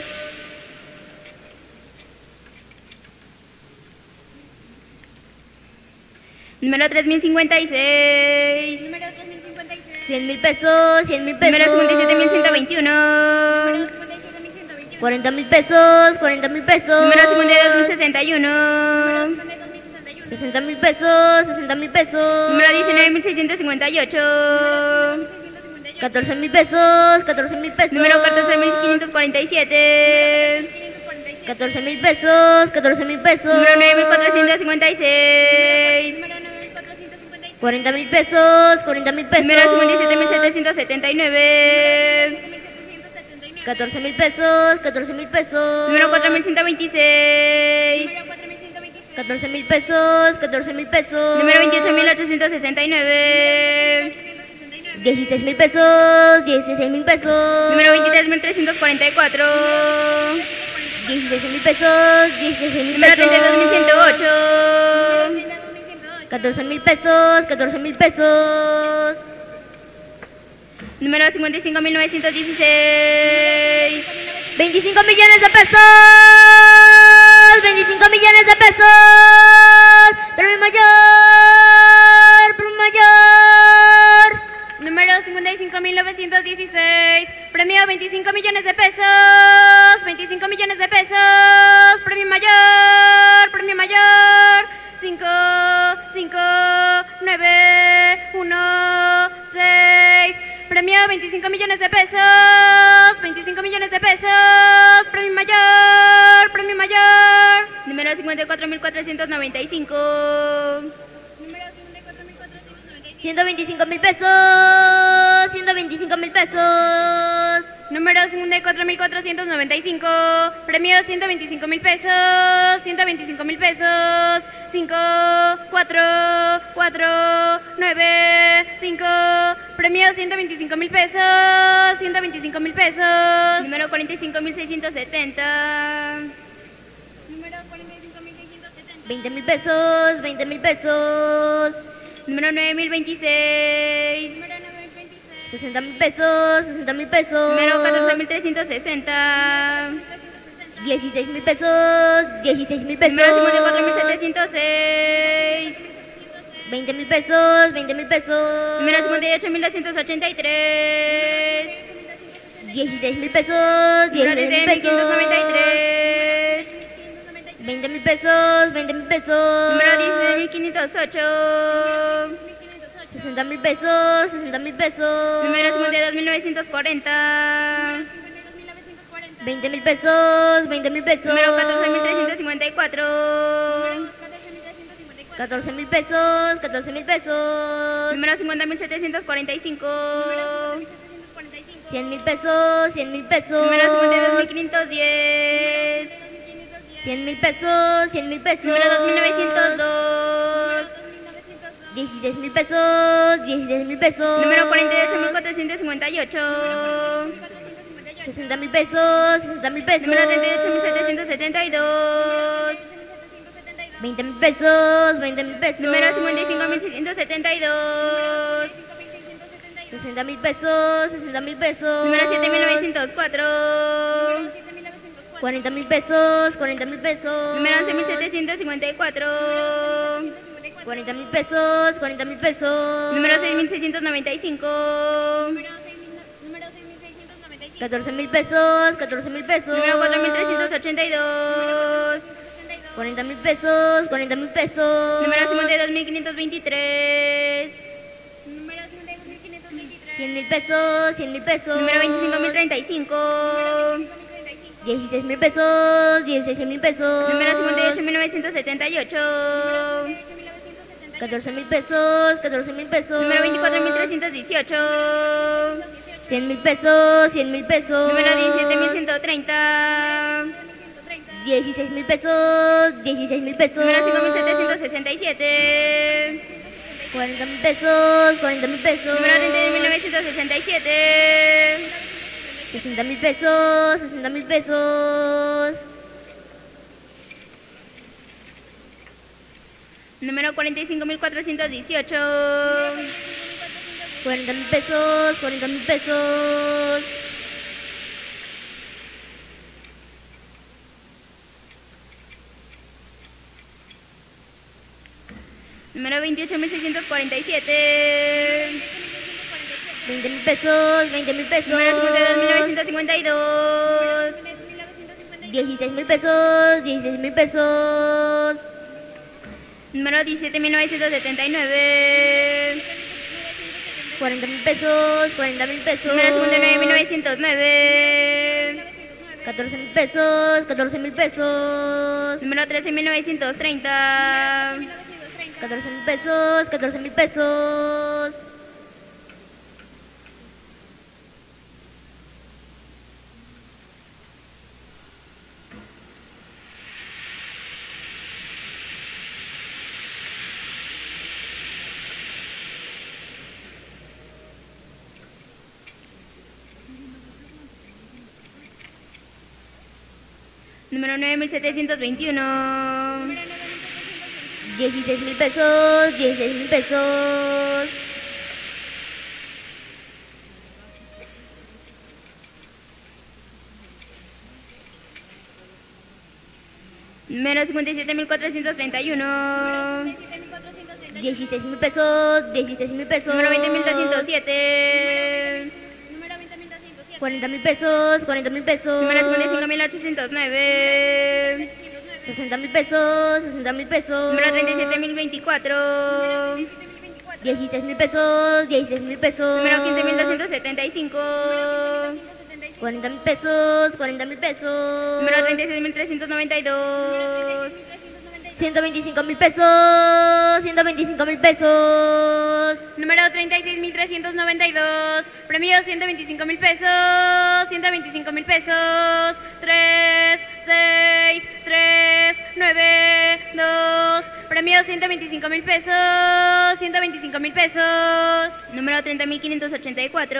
Número tres mil cincuenta y seis. cien mil pesos, cien mil pesos. Número cincuenta y siete mil ciento veintiuno. cuarenta mil pesos, cuarenta mil pesos. Número cincuenta y dos mil sesenta y uno. sesenta mil pesos, sesenta mil pesos. Número diecinueve mil seiscientos cincuenta y ocho. catorce mil pesos, catorce mil pesos. Número catorce mil quinientos cuarenta y siete. catorce mil pesos, catorce mil pesos. Número nueve mil cuatrocientos cincuenta y seis. cuarenta mil pesos, cuarenta mil pesos. Número cincuenta y siete mil setecientos setenta y nueve. catorce mil pesos, catorce mil pesos. Número cuatro mil ciento veintiséis. catorce mil pesos, catorce mil pesos. Número veintiocho mil ochocientos sesenta y nueve. dieciséis mil pesos, dieciséis mil pesos. Número veintitrés mil trescientos cuarenta y cuatro. dieciséis mil pesos, dieciséis mil Número pesos. treinta y dos mil ciento ocho. catorce mil pesos, catorce mil pesos. Número cincuenta y cinco mil novecientos dieciséis. veinticinco millones de pesos. veinticinco millones de pesos. Premio mayor, premio mayor. Número cincuenta y cinco mil novecientos dieciséis. Premio veinticinco millones de pesos. veinticinco millones de pesos. Premio mayor, premio mayor. cinco, cinco, nueve, uno, seis. Premio veinticinco millones de pesos. veinticinco millones de pesos. Premio mayor, premio mayor. Número cincuenta y cuatro mil cuatrocientos noventa y cinco. ciento veinticinco mil pesos. ciento veinticinco mil pesos. Número cincuenta y cuatro mil cuatrocientos noventa y cinco. Premio ciento veinticinco mil pesos. ciento veinticinco mil pesos. cinco, cuatro, cuatro, nueve, cinco. Premio ciento veinticinco mil pesos. ciento veinticinco mil pesos. Número cuarenta y cinco mil seiscientos setenta. Número cuarenta y cinco mil seiscientos setenta. veinte mil pesos, veinte mil pesos. Número nueve mil veintiséis. sesenta mil pesos, sesenta mil pesos. Número catorce mil trescientos sesenta. dieciséis mil pesos, dieciséis mil pesos. Número cincuenta y cuatro mil setecientos seis. veinte mil pesos, veinte mil pesos. Número cincuenta y ocho mil doscientos ochenta y tres. dieciséis mil pesos, Número dieciséis mil treinta y mil quinientos noventa y pesos. tres. veinte mil pesos, veinte mil pesos. Número dieciséis mil quinientos ocho. sesenta mil pesos, sesenta mil pesos. Número cincuenta y dos mil novecientos cuarenta. veinte mil pesos, veinte mil pesos. Número catorce mil trescientos cincuenta y cuatro. catorce mil pesos, catorce mil pesos. Número cincuenta mil setecientos cuarenta y cinco. cien mil pesos, cien mil pesos. Número cincuenta y dos mil quinientos diez. cien mil pesos, cien mil pesos. Número dos mil novecientos dos. dieciséis mil pesos, dieciséis mil pesos. Número cuarenta y ocho mil cuatrocientos cincuenta y ocho. sesenta mil pesos, sesenta mil pesos. Número treinta y ocho mil setecientos setenta y dos. veinte mil pesos, veinte mil pesos. Número cincuenta y cinco mil seiscientos setenta y dos. sesenta mil pesos, sesenta mil pesos. Número siete mil novecientos cuatro. cuarenta mil pesos, cuarenta mil pesos. Número once mil setecientos cincuenta y cuatro. cuarenta mil pesos, cuarenta mil pesos. Número seis mil seiscientos noventa y cinco. catorce mil pesos, catorce mil pesos. Número cuatro mil trescientos ochenta y dos. cuarenta mil pesos, cuarenta mil pesos. Número cincuenta y dos mil quinientos veintitrés. cien mil pesos, cien mil pesos. Número veinticinco mil treinta y cinco. dieciséis mil pesos, dieciséis mil pesos. Número cincuenta y ocho mil novecientos setenta y ocho. catorce mil pesos, catorce mil pesos. Número veinticuatro mil trescientos dieciocho. cien mil pesos, cien mil pesos. Número diecisiete mil ciento treinta. dieciséis mil pesos, dieciséis mil pesos. Número cinco mil setecientos sesenta y siete. cuarenta mil pesos, cuarenta mil pesos. Número treinta y uno mil novecientos sesenta y siete. sesenta mil pesos, sesenta mil pesos. Número cuarenta y cinco mil cuatrocientos dieciocho. cuarenta mil pesos, cuarenta mil pesos. Número veintiocho mil seiscientos cuarenta y siete. veinte mil pesos, veinte mil pesos. Número cincuenta y dos mil novecientos cincuenta y dos. dieciséis mil pesos, dieciséis mil pesos. Número diecisiete mil novecientos setenta y nueve. cuarenta mil pesos, cuarenta mil pesos. Número cincuenta y nueve mil novecientos nueve. catorce mil pesos, catorce mil pesos. Número trece mil novecientos treinta. catorce mil pesos, catorce mil pesos. Número nueve mil setecientos veintiuno. dieciséis mil pesos, dieciséis mil pesos. Número cincuenta y siete mil cuatrocientos treinta y uno. dieciséis mil pesos, dieciséis mil pesos. Número veinte mil doscientos siete. cuarenta mil pesos, cuarenta mil pesos. Número cincuenta y cinco mil ochocientos nueve. sesenta mil pesos, sesenta mil pesos. Número treinta y siete mil veinticuatro. dieciséis mil pesos, dieciséis mil pesos. Número quince mil doscientos setenta y cinco. cuarenta mil pesos, cuarenta mil pesos. Número treinta y seis mil trescientos noventa y dos. ciento veinticinco mil pesos, ciento veinticinco mil pesos. Número treinta y seis mil trescientos noventa y dos. Premio ciento veinticinco mil pesos, ciento veinticinco mil pesos. tres, seis, tres, nueve, dos. Premio ciento veinticinco mil pesos, ciento veinticinco mil pesos. Número treinta mil quinientos ochenta y cuatro.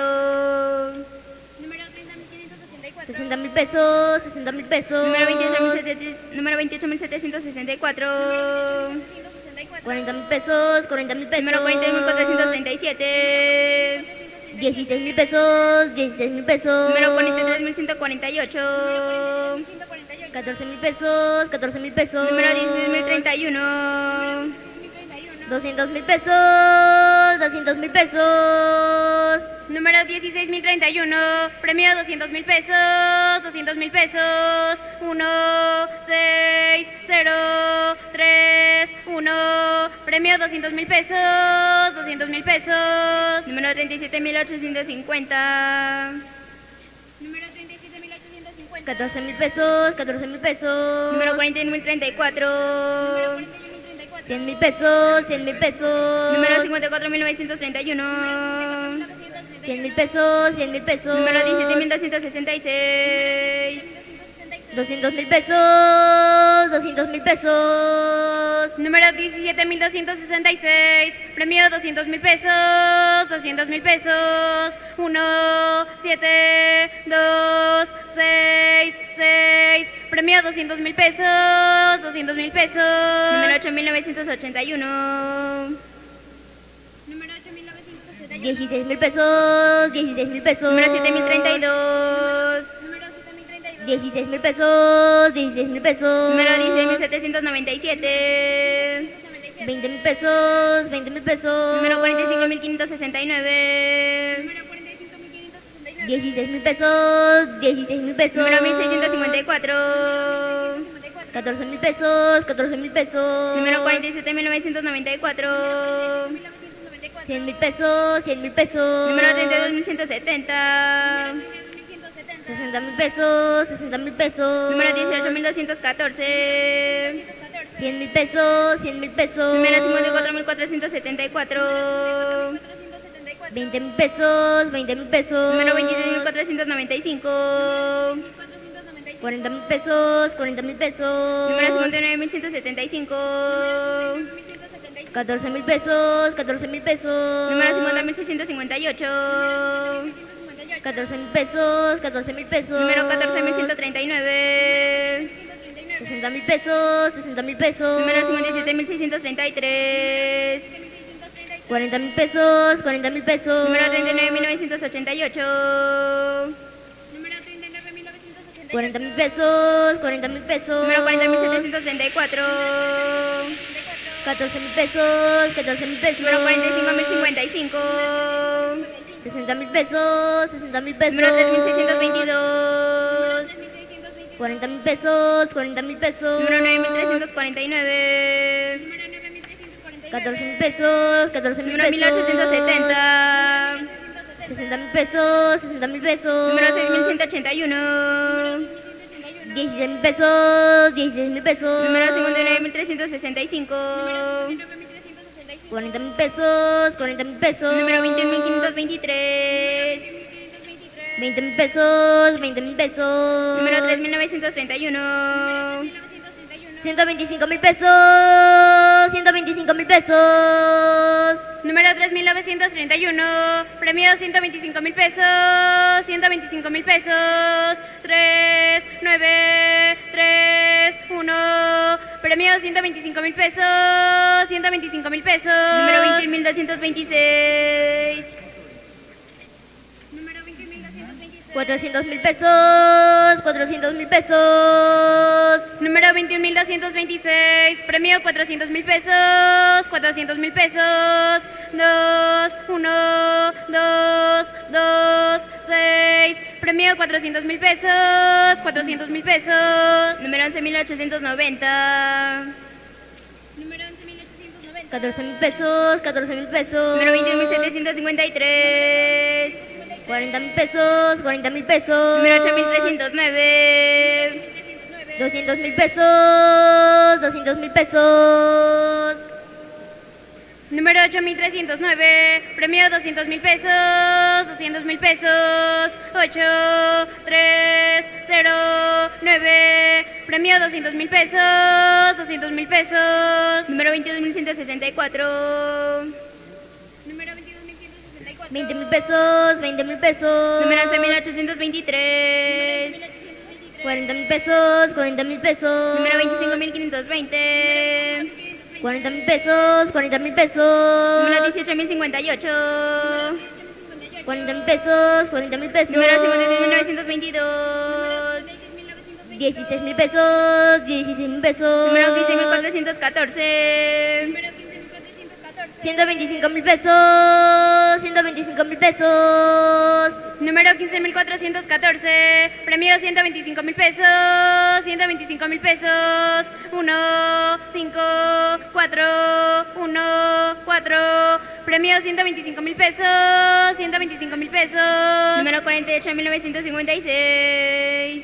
sesenta mil pesos, sesenta mil pesos. Número veintiocho mil setecientos sesenta y cuatro. cuarenta mil pesos, cuarenta mil pesos. Número cuarenta mil cuatrocientos treinta y siete. dieciséis mil pesos, dieciséis mil pesos. Número cuarenta y tres mil ciento cuarenta y ocho. catorce mil pesos, catorce mil pesos. Número dieciséis mil treinta y uno. doscientos mil pesos, doscientos mil pesos. Número dieciséis mil treinta y uno. Premio doscientos mil pesos, doscientos mil pesos. uno, seis, cero, tres, uno. Premio doscientos mil pesos, doscientos mil pesos. Número treinta y siete mil ochocientos cincuenta. catorce mil pesos, catorce mil pesos. Número cuarenta y uno mil treinta y cuatro. cien mil pesos, cien mil pesos. Número cincuenta y cuatro mil novecientos treinta y uno. cien mil pesos, cien mil pesos. Número diecisiete mil doscientos sesenta y seis. doscientos mil pesos, doscientos mil pesos. Número diecisiete mil doscientos sesenta y seis. Premio doscientos mil pesos, doscientos mil pesos. uno, siete, dos, seis, seis. Premio doscientos mil pesos, doscientos mil pesos. Número ocho mil novecientos ochenta y uno. dieciséis mil pesos, dieciséis mil pesos. Número siete mil treinta y dos. dieciséis mil pesos, dieciséis mil pesos. Número dieciséis mil setecientos noventa y siete. veinte mil pesos, veinte mil pesos. Número cuarenta y cinco mil quinientos sesenta y nueve. dieciséis mil pesos, dieciséis mil pesos. Número mil seiscientos cincuenta y cuatro. catorce mil pesos, catorce mil pesos. Número cuarenta y siete mil novecientos noventa y cuatro. cien mil pesos, cien mil pesos. Número treinta y dos mil ciento setenta. sesenta mil pesos, sesenta mil pesos. Número dieciocho mil doscientos catorce. cien mil pesos, cien mil pesos. Número cincuenta y cuatro mil cuatrocientos setenta y cuatro. veinte mil pesos, veinte mil pesos. Número veintiséis mil cuatrocientos noventa y cinco. cuarenta mil pesos, cuarenta mil pesos. Número cincuenta y nueve mil ciento setenta y cinco. catorce mil pesos, catorce mil pesos. Número cincuenta mil seiscientos cincuenta y ocho. catorce mil pesos, catorce mil pesos. Número catorce mil ciento treinta y nueve. sesenta mil pesos, sesenta mil pesos. Número cincuenta y siete mil seiscientos treinta y tres. cuarenta mil pesos, cuarenta mil pesos. Número treinta y nueve mil novecientos ochenta y ocho. cuarenta mil pesos, cuarenta mil pesos. Número cuarenta mil setecientos treinta y cuatro. catorce mil pesos, catorce mil pesos. Número cuarenta y cinco mil cincuenta y cinco. sesenta mil pesos, sesenta mil pesos. Número tres mil seiscientos veintidós. cuarenta mil pesos, cuarenta mil pesos. Número nueve mil trescientos cuarenta y nueve. catorce mil pesos, catorce mil Número pesos. mil ochocientos setenta. sesenta mil pesos, sesenta mil pesos. Número seis mil ciento ochenta y uno. dieciséis mil pesos, dieciséis mil pesos. Número cincuenta y nueve mil trescientos sesenta y cinco. cuarenta mil pesos, cuarenta mil pesos. Número veintiún mil quinientos veintitrés. veinte mil pesos, veinte mil pesos. Número tres mil novecientos treinta y uno. ciento veinticinco mil pesos, ciento veinticinco mil pesos. Número tres mil novecientos treinta y uno. Premio ciento veinticinco mil pesos. ciento veinticinco mil pesos. tres, nueve, tres, uno. Premio ciento veinticinco mil pesos. ciento veinticinco mil pesos. Número veintiún mil doscientos veintiséis. cuatrocientos mil pesos, cuatrocientos mil pesos. Número veintiún mil doscientos veintiséis. Premio cuatrocientos mil pesos. cuatrocientos mil pesos. dos, uno, dos, dos, seis. Premio cuatrocientos mil pesos. cuatrocientos mil pesos. Número once mil ochocientos noventa. catorce mil pesos, catorce mil pesos. Número veintiún mil setecientos cincuenta y tres. cuarenta mil pesos, cuarenta mil pesos. Número ocho mil trescientos nueve. doscientos mil pesos, doscientos mil pesos. Número ocho mil trescientos nueve. Premio doscientos mil pesos. doscientos mil pesos. ocho, tres, cero, nueve. Premio doscientos mil pesos. doscientos mil pesos. Número veintidós mil ciento sesenta y cuatro. veinte mil pesos, veinte mil pesos. Número once mil ochocientos veintitrés. cuarenta mil pesos, cuarenta mil pesos. Número veinticinco mil quinientos veinte. cuarenta mil pesos, cuarenta mil pesos. Número dieciocho mil cincuenta y ocho. cuarenta mil pesos, cuarenta mil pesos. Número cincuenta y seis mil novecientos veintidós. dieciséis mil pesos, dieciséis mil pesos. Número quince mil cuatrocientos catorce. ciento veinticinco mil pesos, ciento veinticinco mil pesos. Número quince mil cuatrocientos catorce. Premio ciento veinticinco mil pesos. ciento veinticinco mil pesos. uno, cinco, cuatro, uno, cuatro. Premio ciento veinticinco mil pesos. ciento veinticinco mil pesos. Número cuarenta y ocho mil novecientos cincuenta y seis.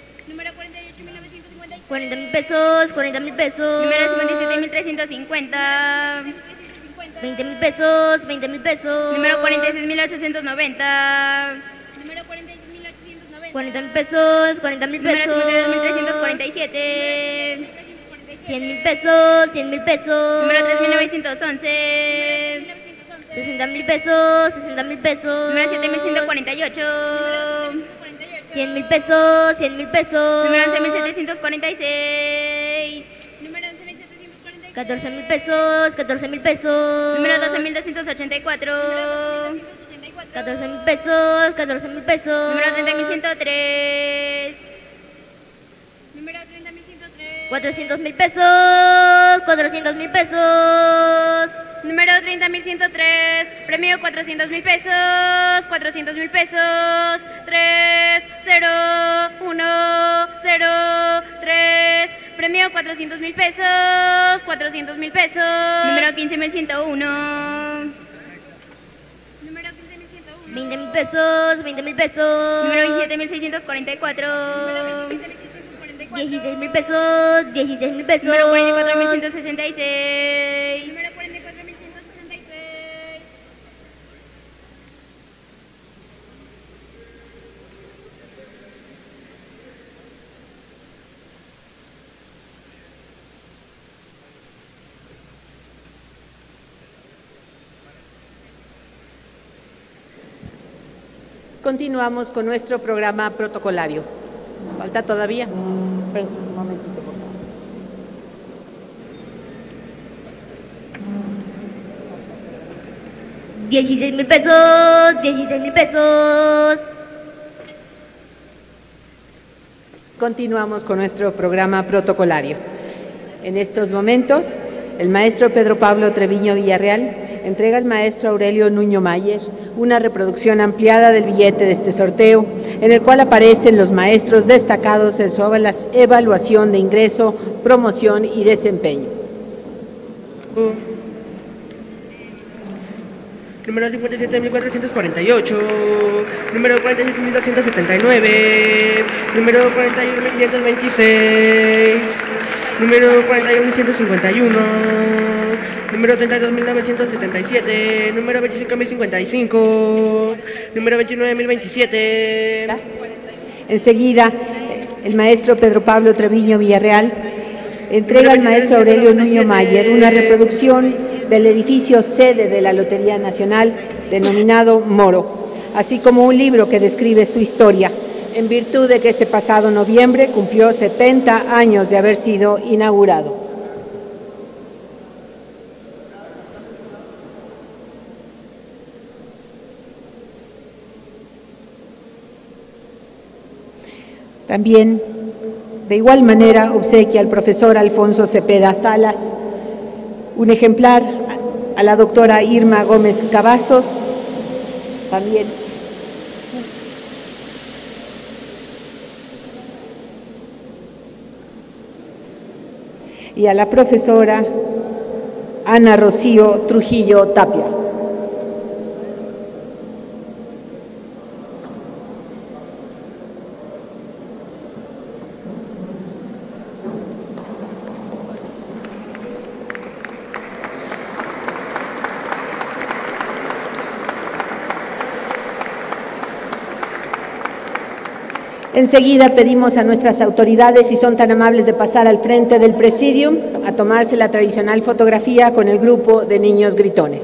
cuarenta mil pesos, cuarenta mil pesos. Número cincuenta y siete mil trescientos cincuenta. veinte mil pesos, veinte mil pesos. Número cuarenta y seis mil ochocientos noventa. cuarenta mil pesos, cuarenta mil Número pesos. cincuenta y dos mil trescientos cuarenta y siete. cien mil pesos, cien mil pesos. Número tres mil novecientos once. sesenta mil pesos, sesenta mil pesos. Número siete mil ciento cuarenta y ocho. cien mil pesos, cien mil pesos. Número once mil setecientos cuarenta y seis. catorce mil pesos, catorce mil pesos. Número doce mil doscientos ochenta y cuatro. catorce mil pesos, catorce mil pesos. Número treinta mil ciento tres. cuatrocientos mil pesos, cuatrocientos mil pesos. Número treinta mil ciento tres. Premio cuatrocientos mil pesos. cuatrocientos mil pesos. tres, cero, uno, cero, tres. Premio cuatrocientos mil pesos. cuatrocientos mil pesos. Número quince mil ciento uno. veinte mil mil pesos, veinte mil pesos. Número veintisiete mil seiscientos cuarenta y cuatro. dieciséis mil pesos, dieciséis mil pesos. Número cuarenta y cuatro mil ciento sesenta y seis. Número cuarenta y cuatro mil ciento sesenta y seis. Continuamos con nuestro programa protocolario. ¿Falta todavía? Perdón, un momentito, por favor. dieciséis mil pesos, dieciséis mil pesos. Continuamos con nuestro programa protocolario. En estos momentos, el maestro Pedro Pablo Treviño Villarreal entrega al maestro Aurelio Nuño Mayer una reproducción ampliada del billete de este sorteo, en el cual aparecen los maestros destacados en su evaluación de ingreso, promoción y desempeño. Número cincuenta y siete mil cuatrocientos cuarenta y ocho, número cuarenta y siete mil doscientos setenta y nueve, número cuarenta y uno mil quinientos veintiséis, número cuarenta y uno mil ciento cincuenta y uno, número treinta y dos mil novecientos setenta y siete, número veinticinco mil cincuenta y cinco, número veintinueve mil veintisiete. Enseguida, el maestro Pedro Pablo Treviño Villarreal entrega al maestro Aurelio Nuño Mayer una reproducción del edificio sede de la Lotería Nacional, denominado Moro, así como un libro que describe su historia, en virtud de que este pasado noviembre cumplió setenta años de haber sido inaugurado. También, de igual manera, obsequia al profesor Alfonso Cepeda Salas un ejemplar a la doctora Irma Gómez Cavazos, también. Y a la profesora Ana Rocío Trujillo Tapia. Enseguida pedimos a nuestras autoridades, si son tan amables de pasar al frente del presidium, a tomarse la tradicional fotografía con el grupo de niños gritones.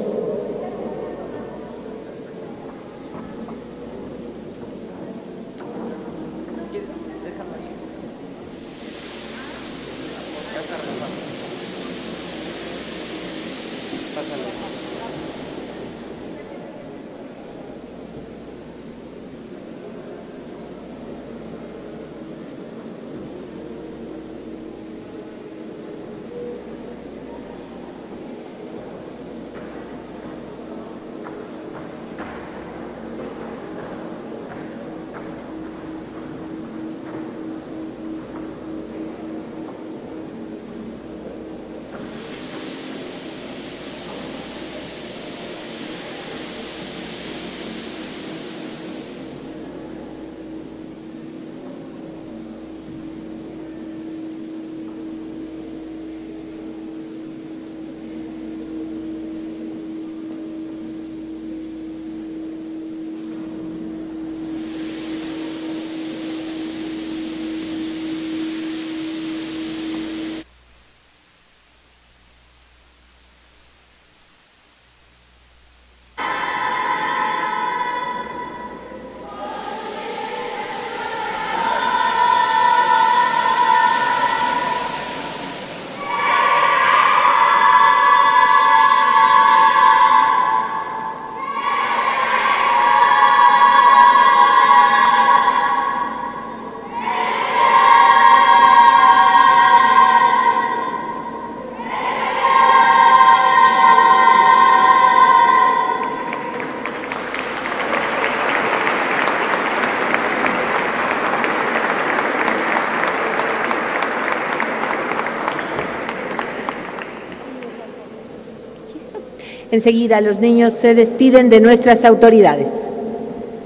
Enseguida los niños se despiden de nuestras autoridades.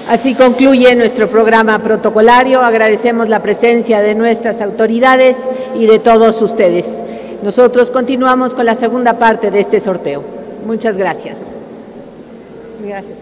Así concluye nuestro programa protocolario. Agradecemos la presencia de nuestras autoridades y de todos ustedes. Nosotros continuamos con la segunda parte de este sorteo. Muchas gracias. Gracias.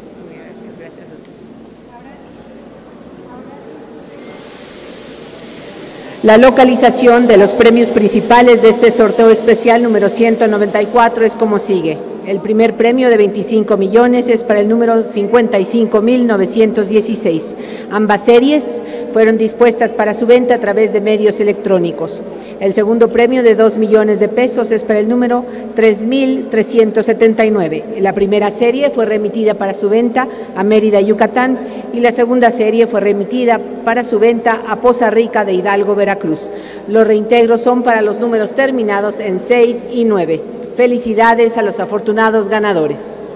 La localización de los premios principales de este sorteo especial número ciento noventa y cuatro es como sigue. El primer premio de veinticinco millones es para el número cincuenta y cinco mil novecientos dieciséis. Ambas series fueron dispuestas para su venta a través de medios electrónicos. El segundo premio de dos millones de pesos es para el número tres mil trescientos setenta y nueve. La primera serie fue remitida para su venta a Mérida, Yucatán, y la segunda serie fue remitida para su venta a Poza Rica de Hidalgo, Veracruz. Los reintegros son para los números terminados en seis y nueve. Felicidades a los afortunados ganadores.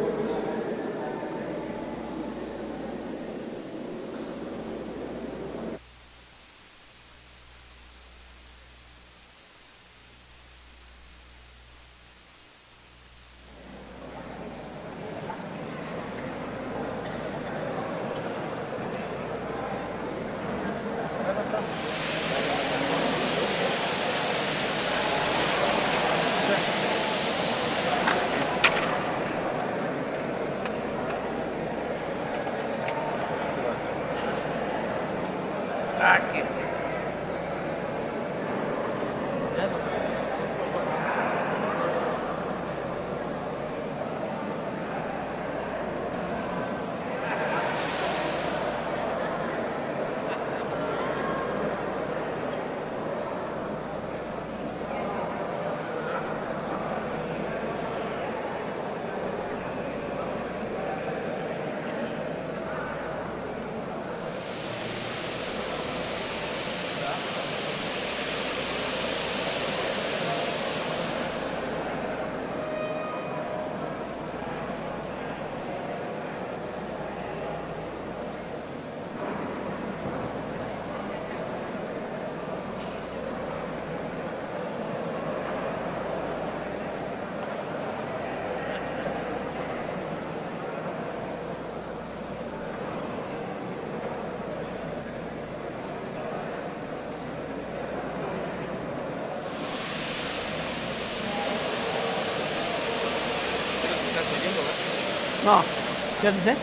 No, ¿qué dice?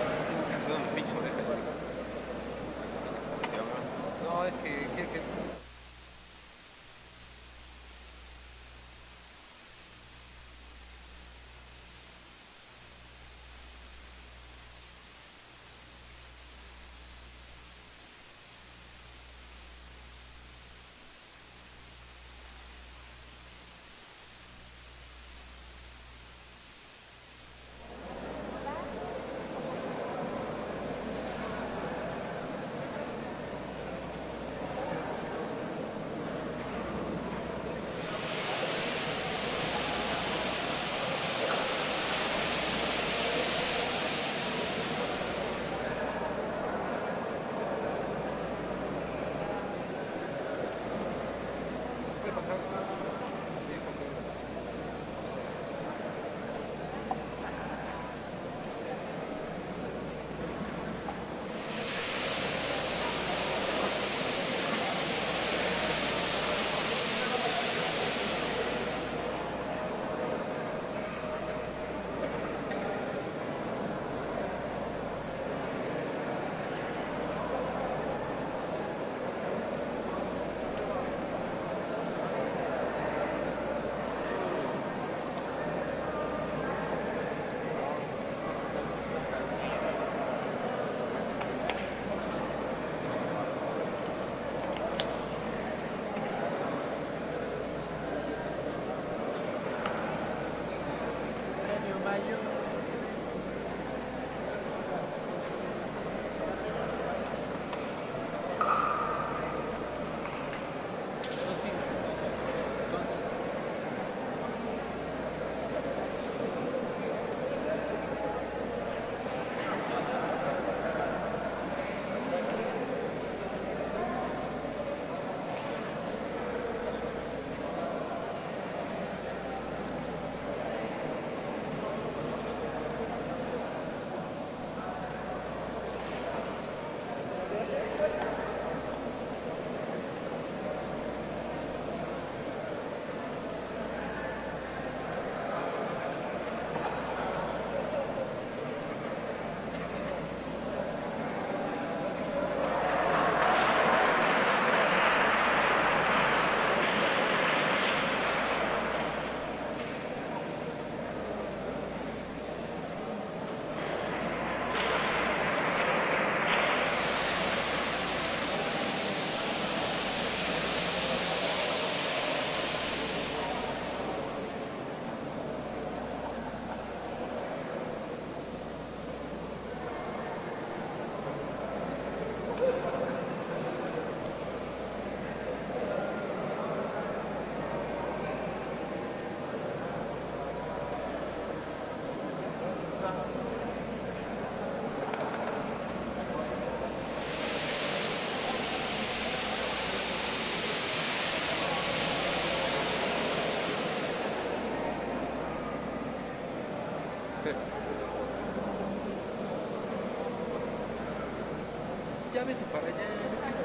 No, es que... que, que... ya vete para allá, no quiero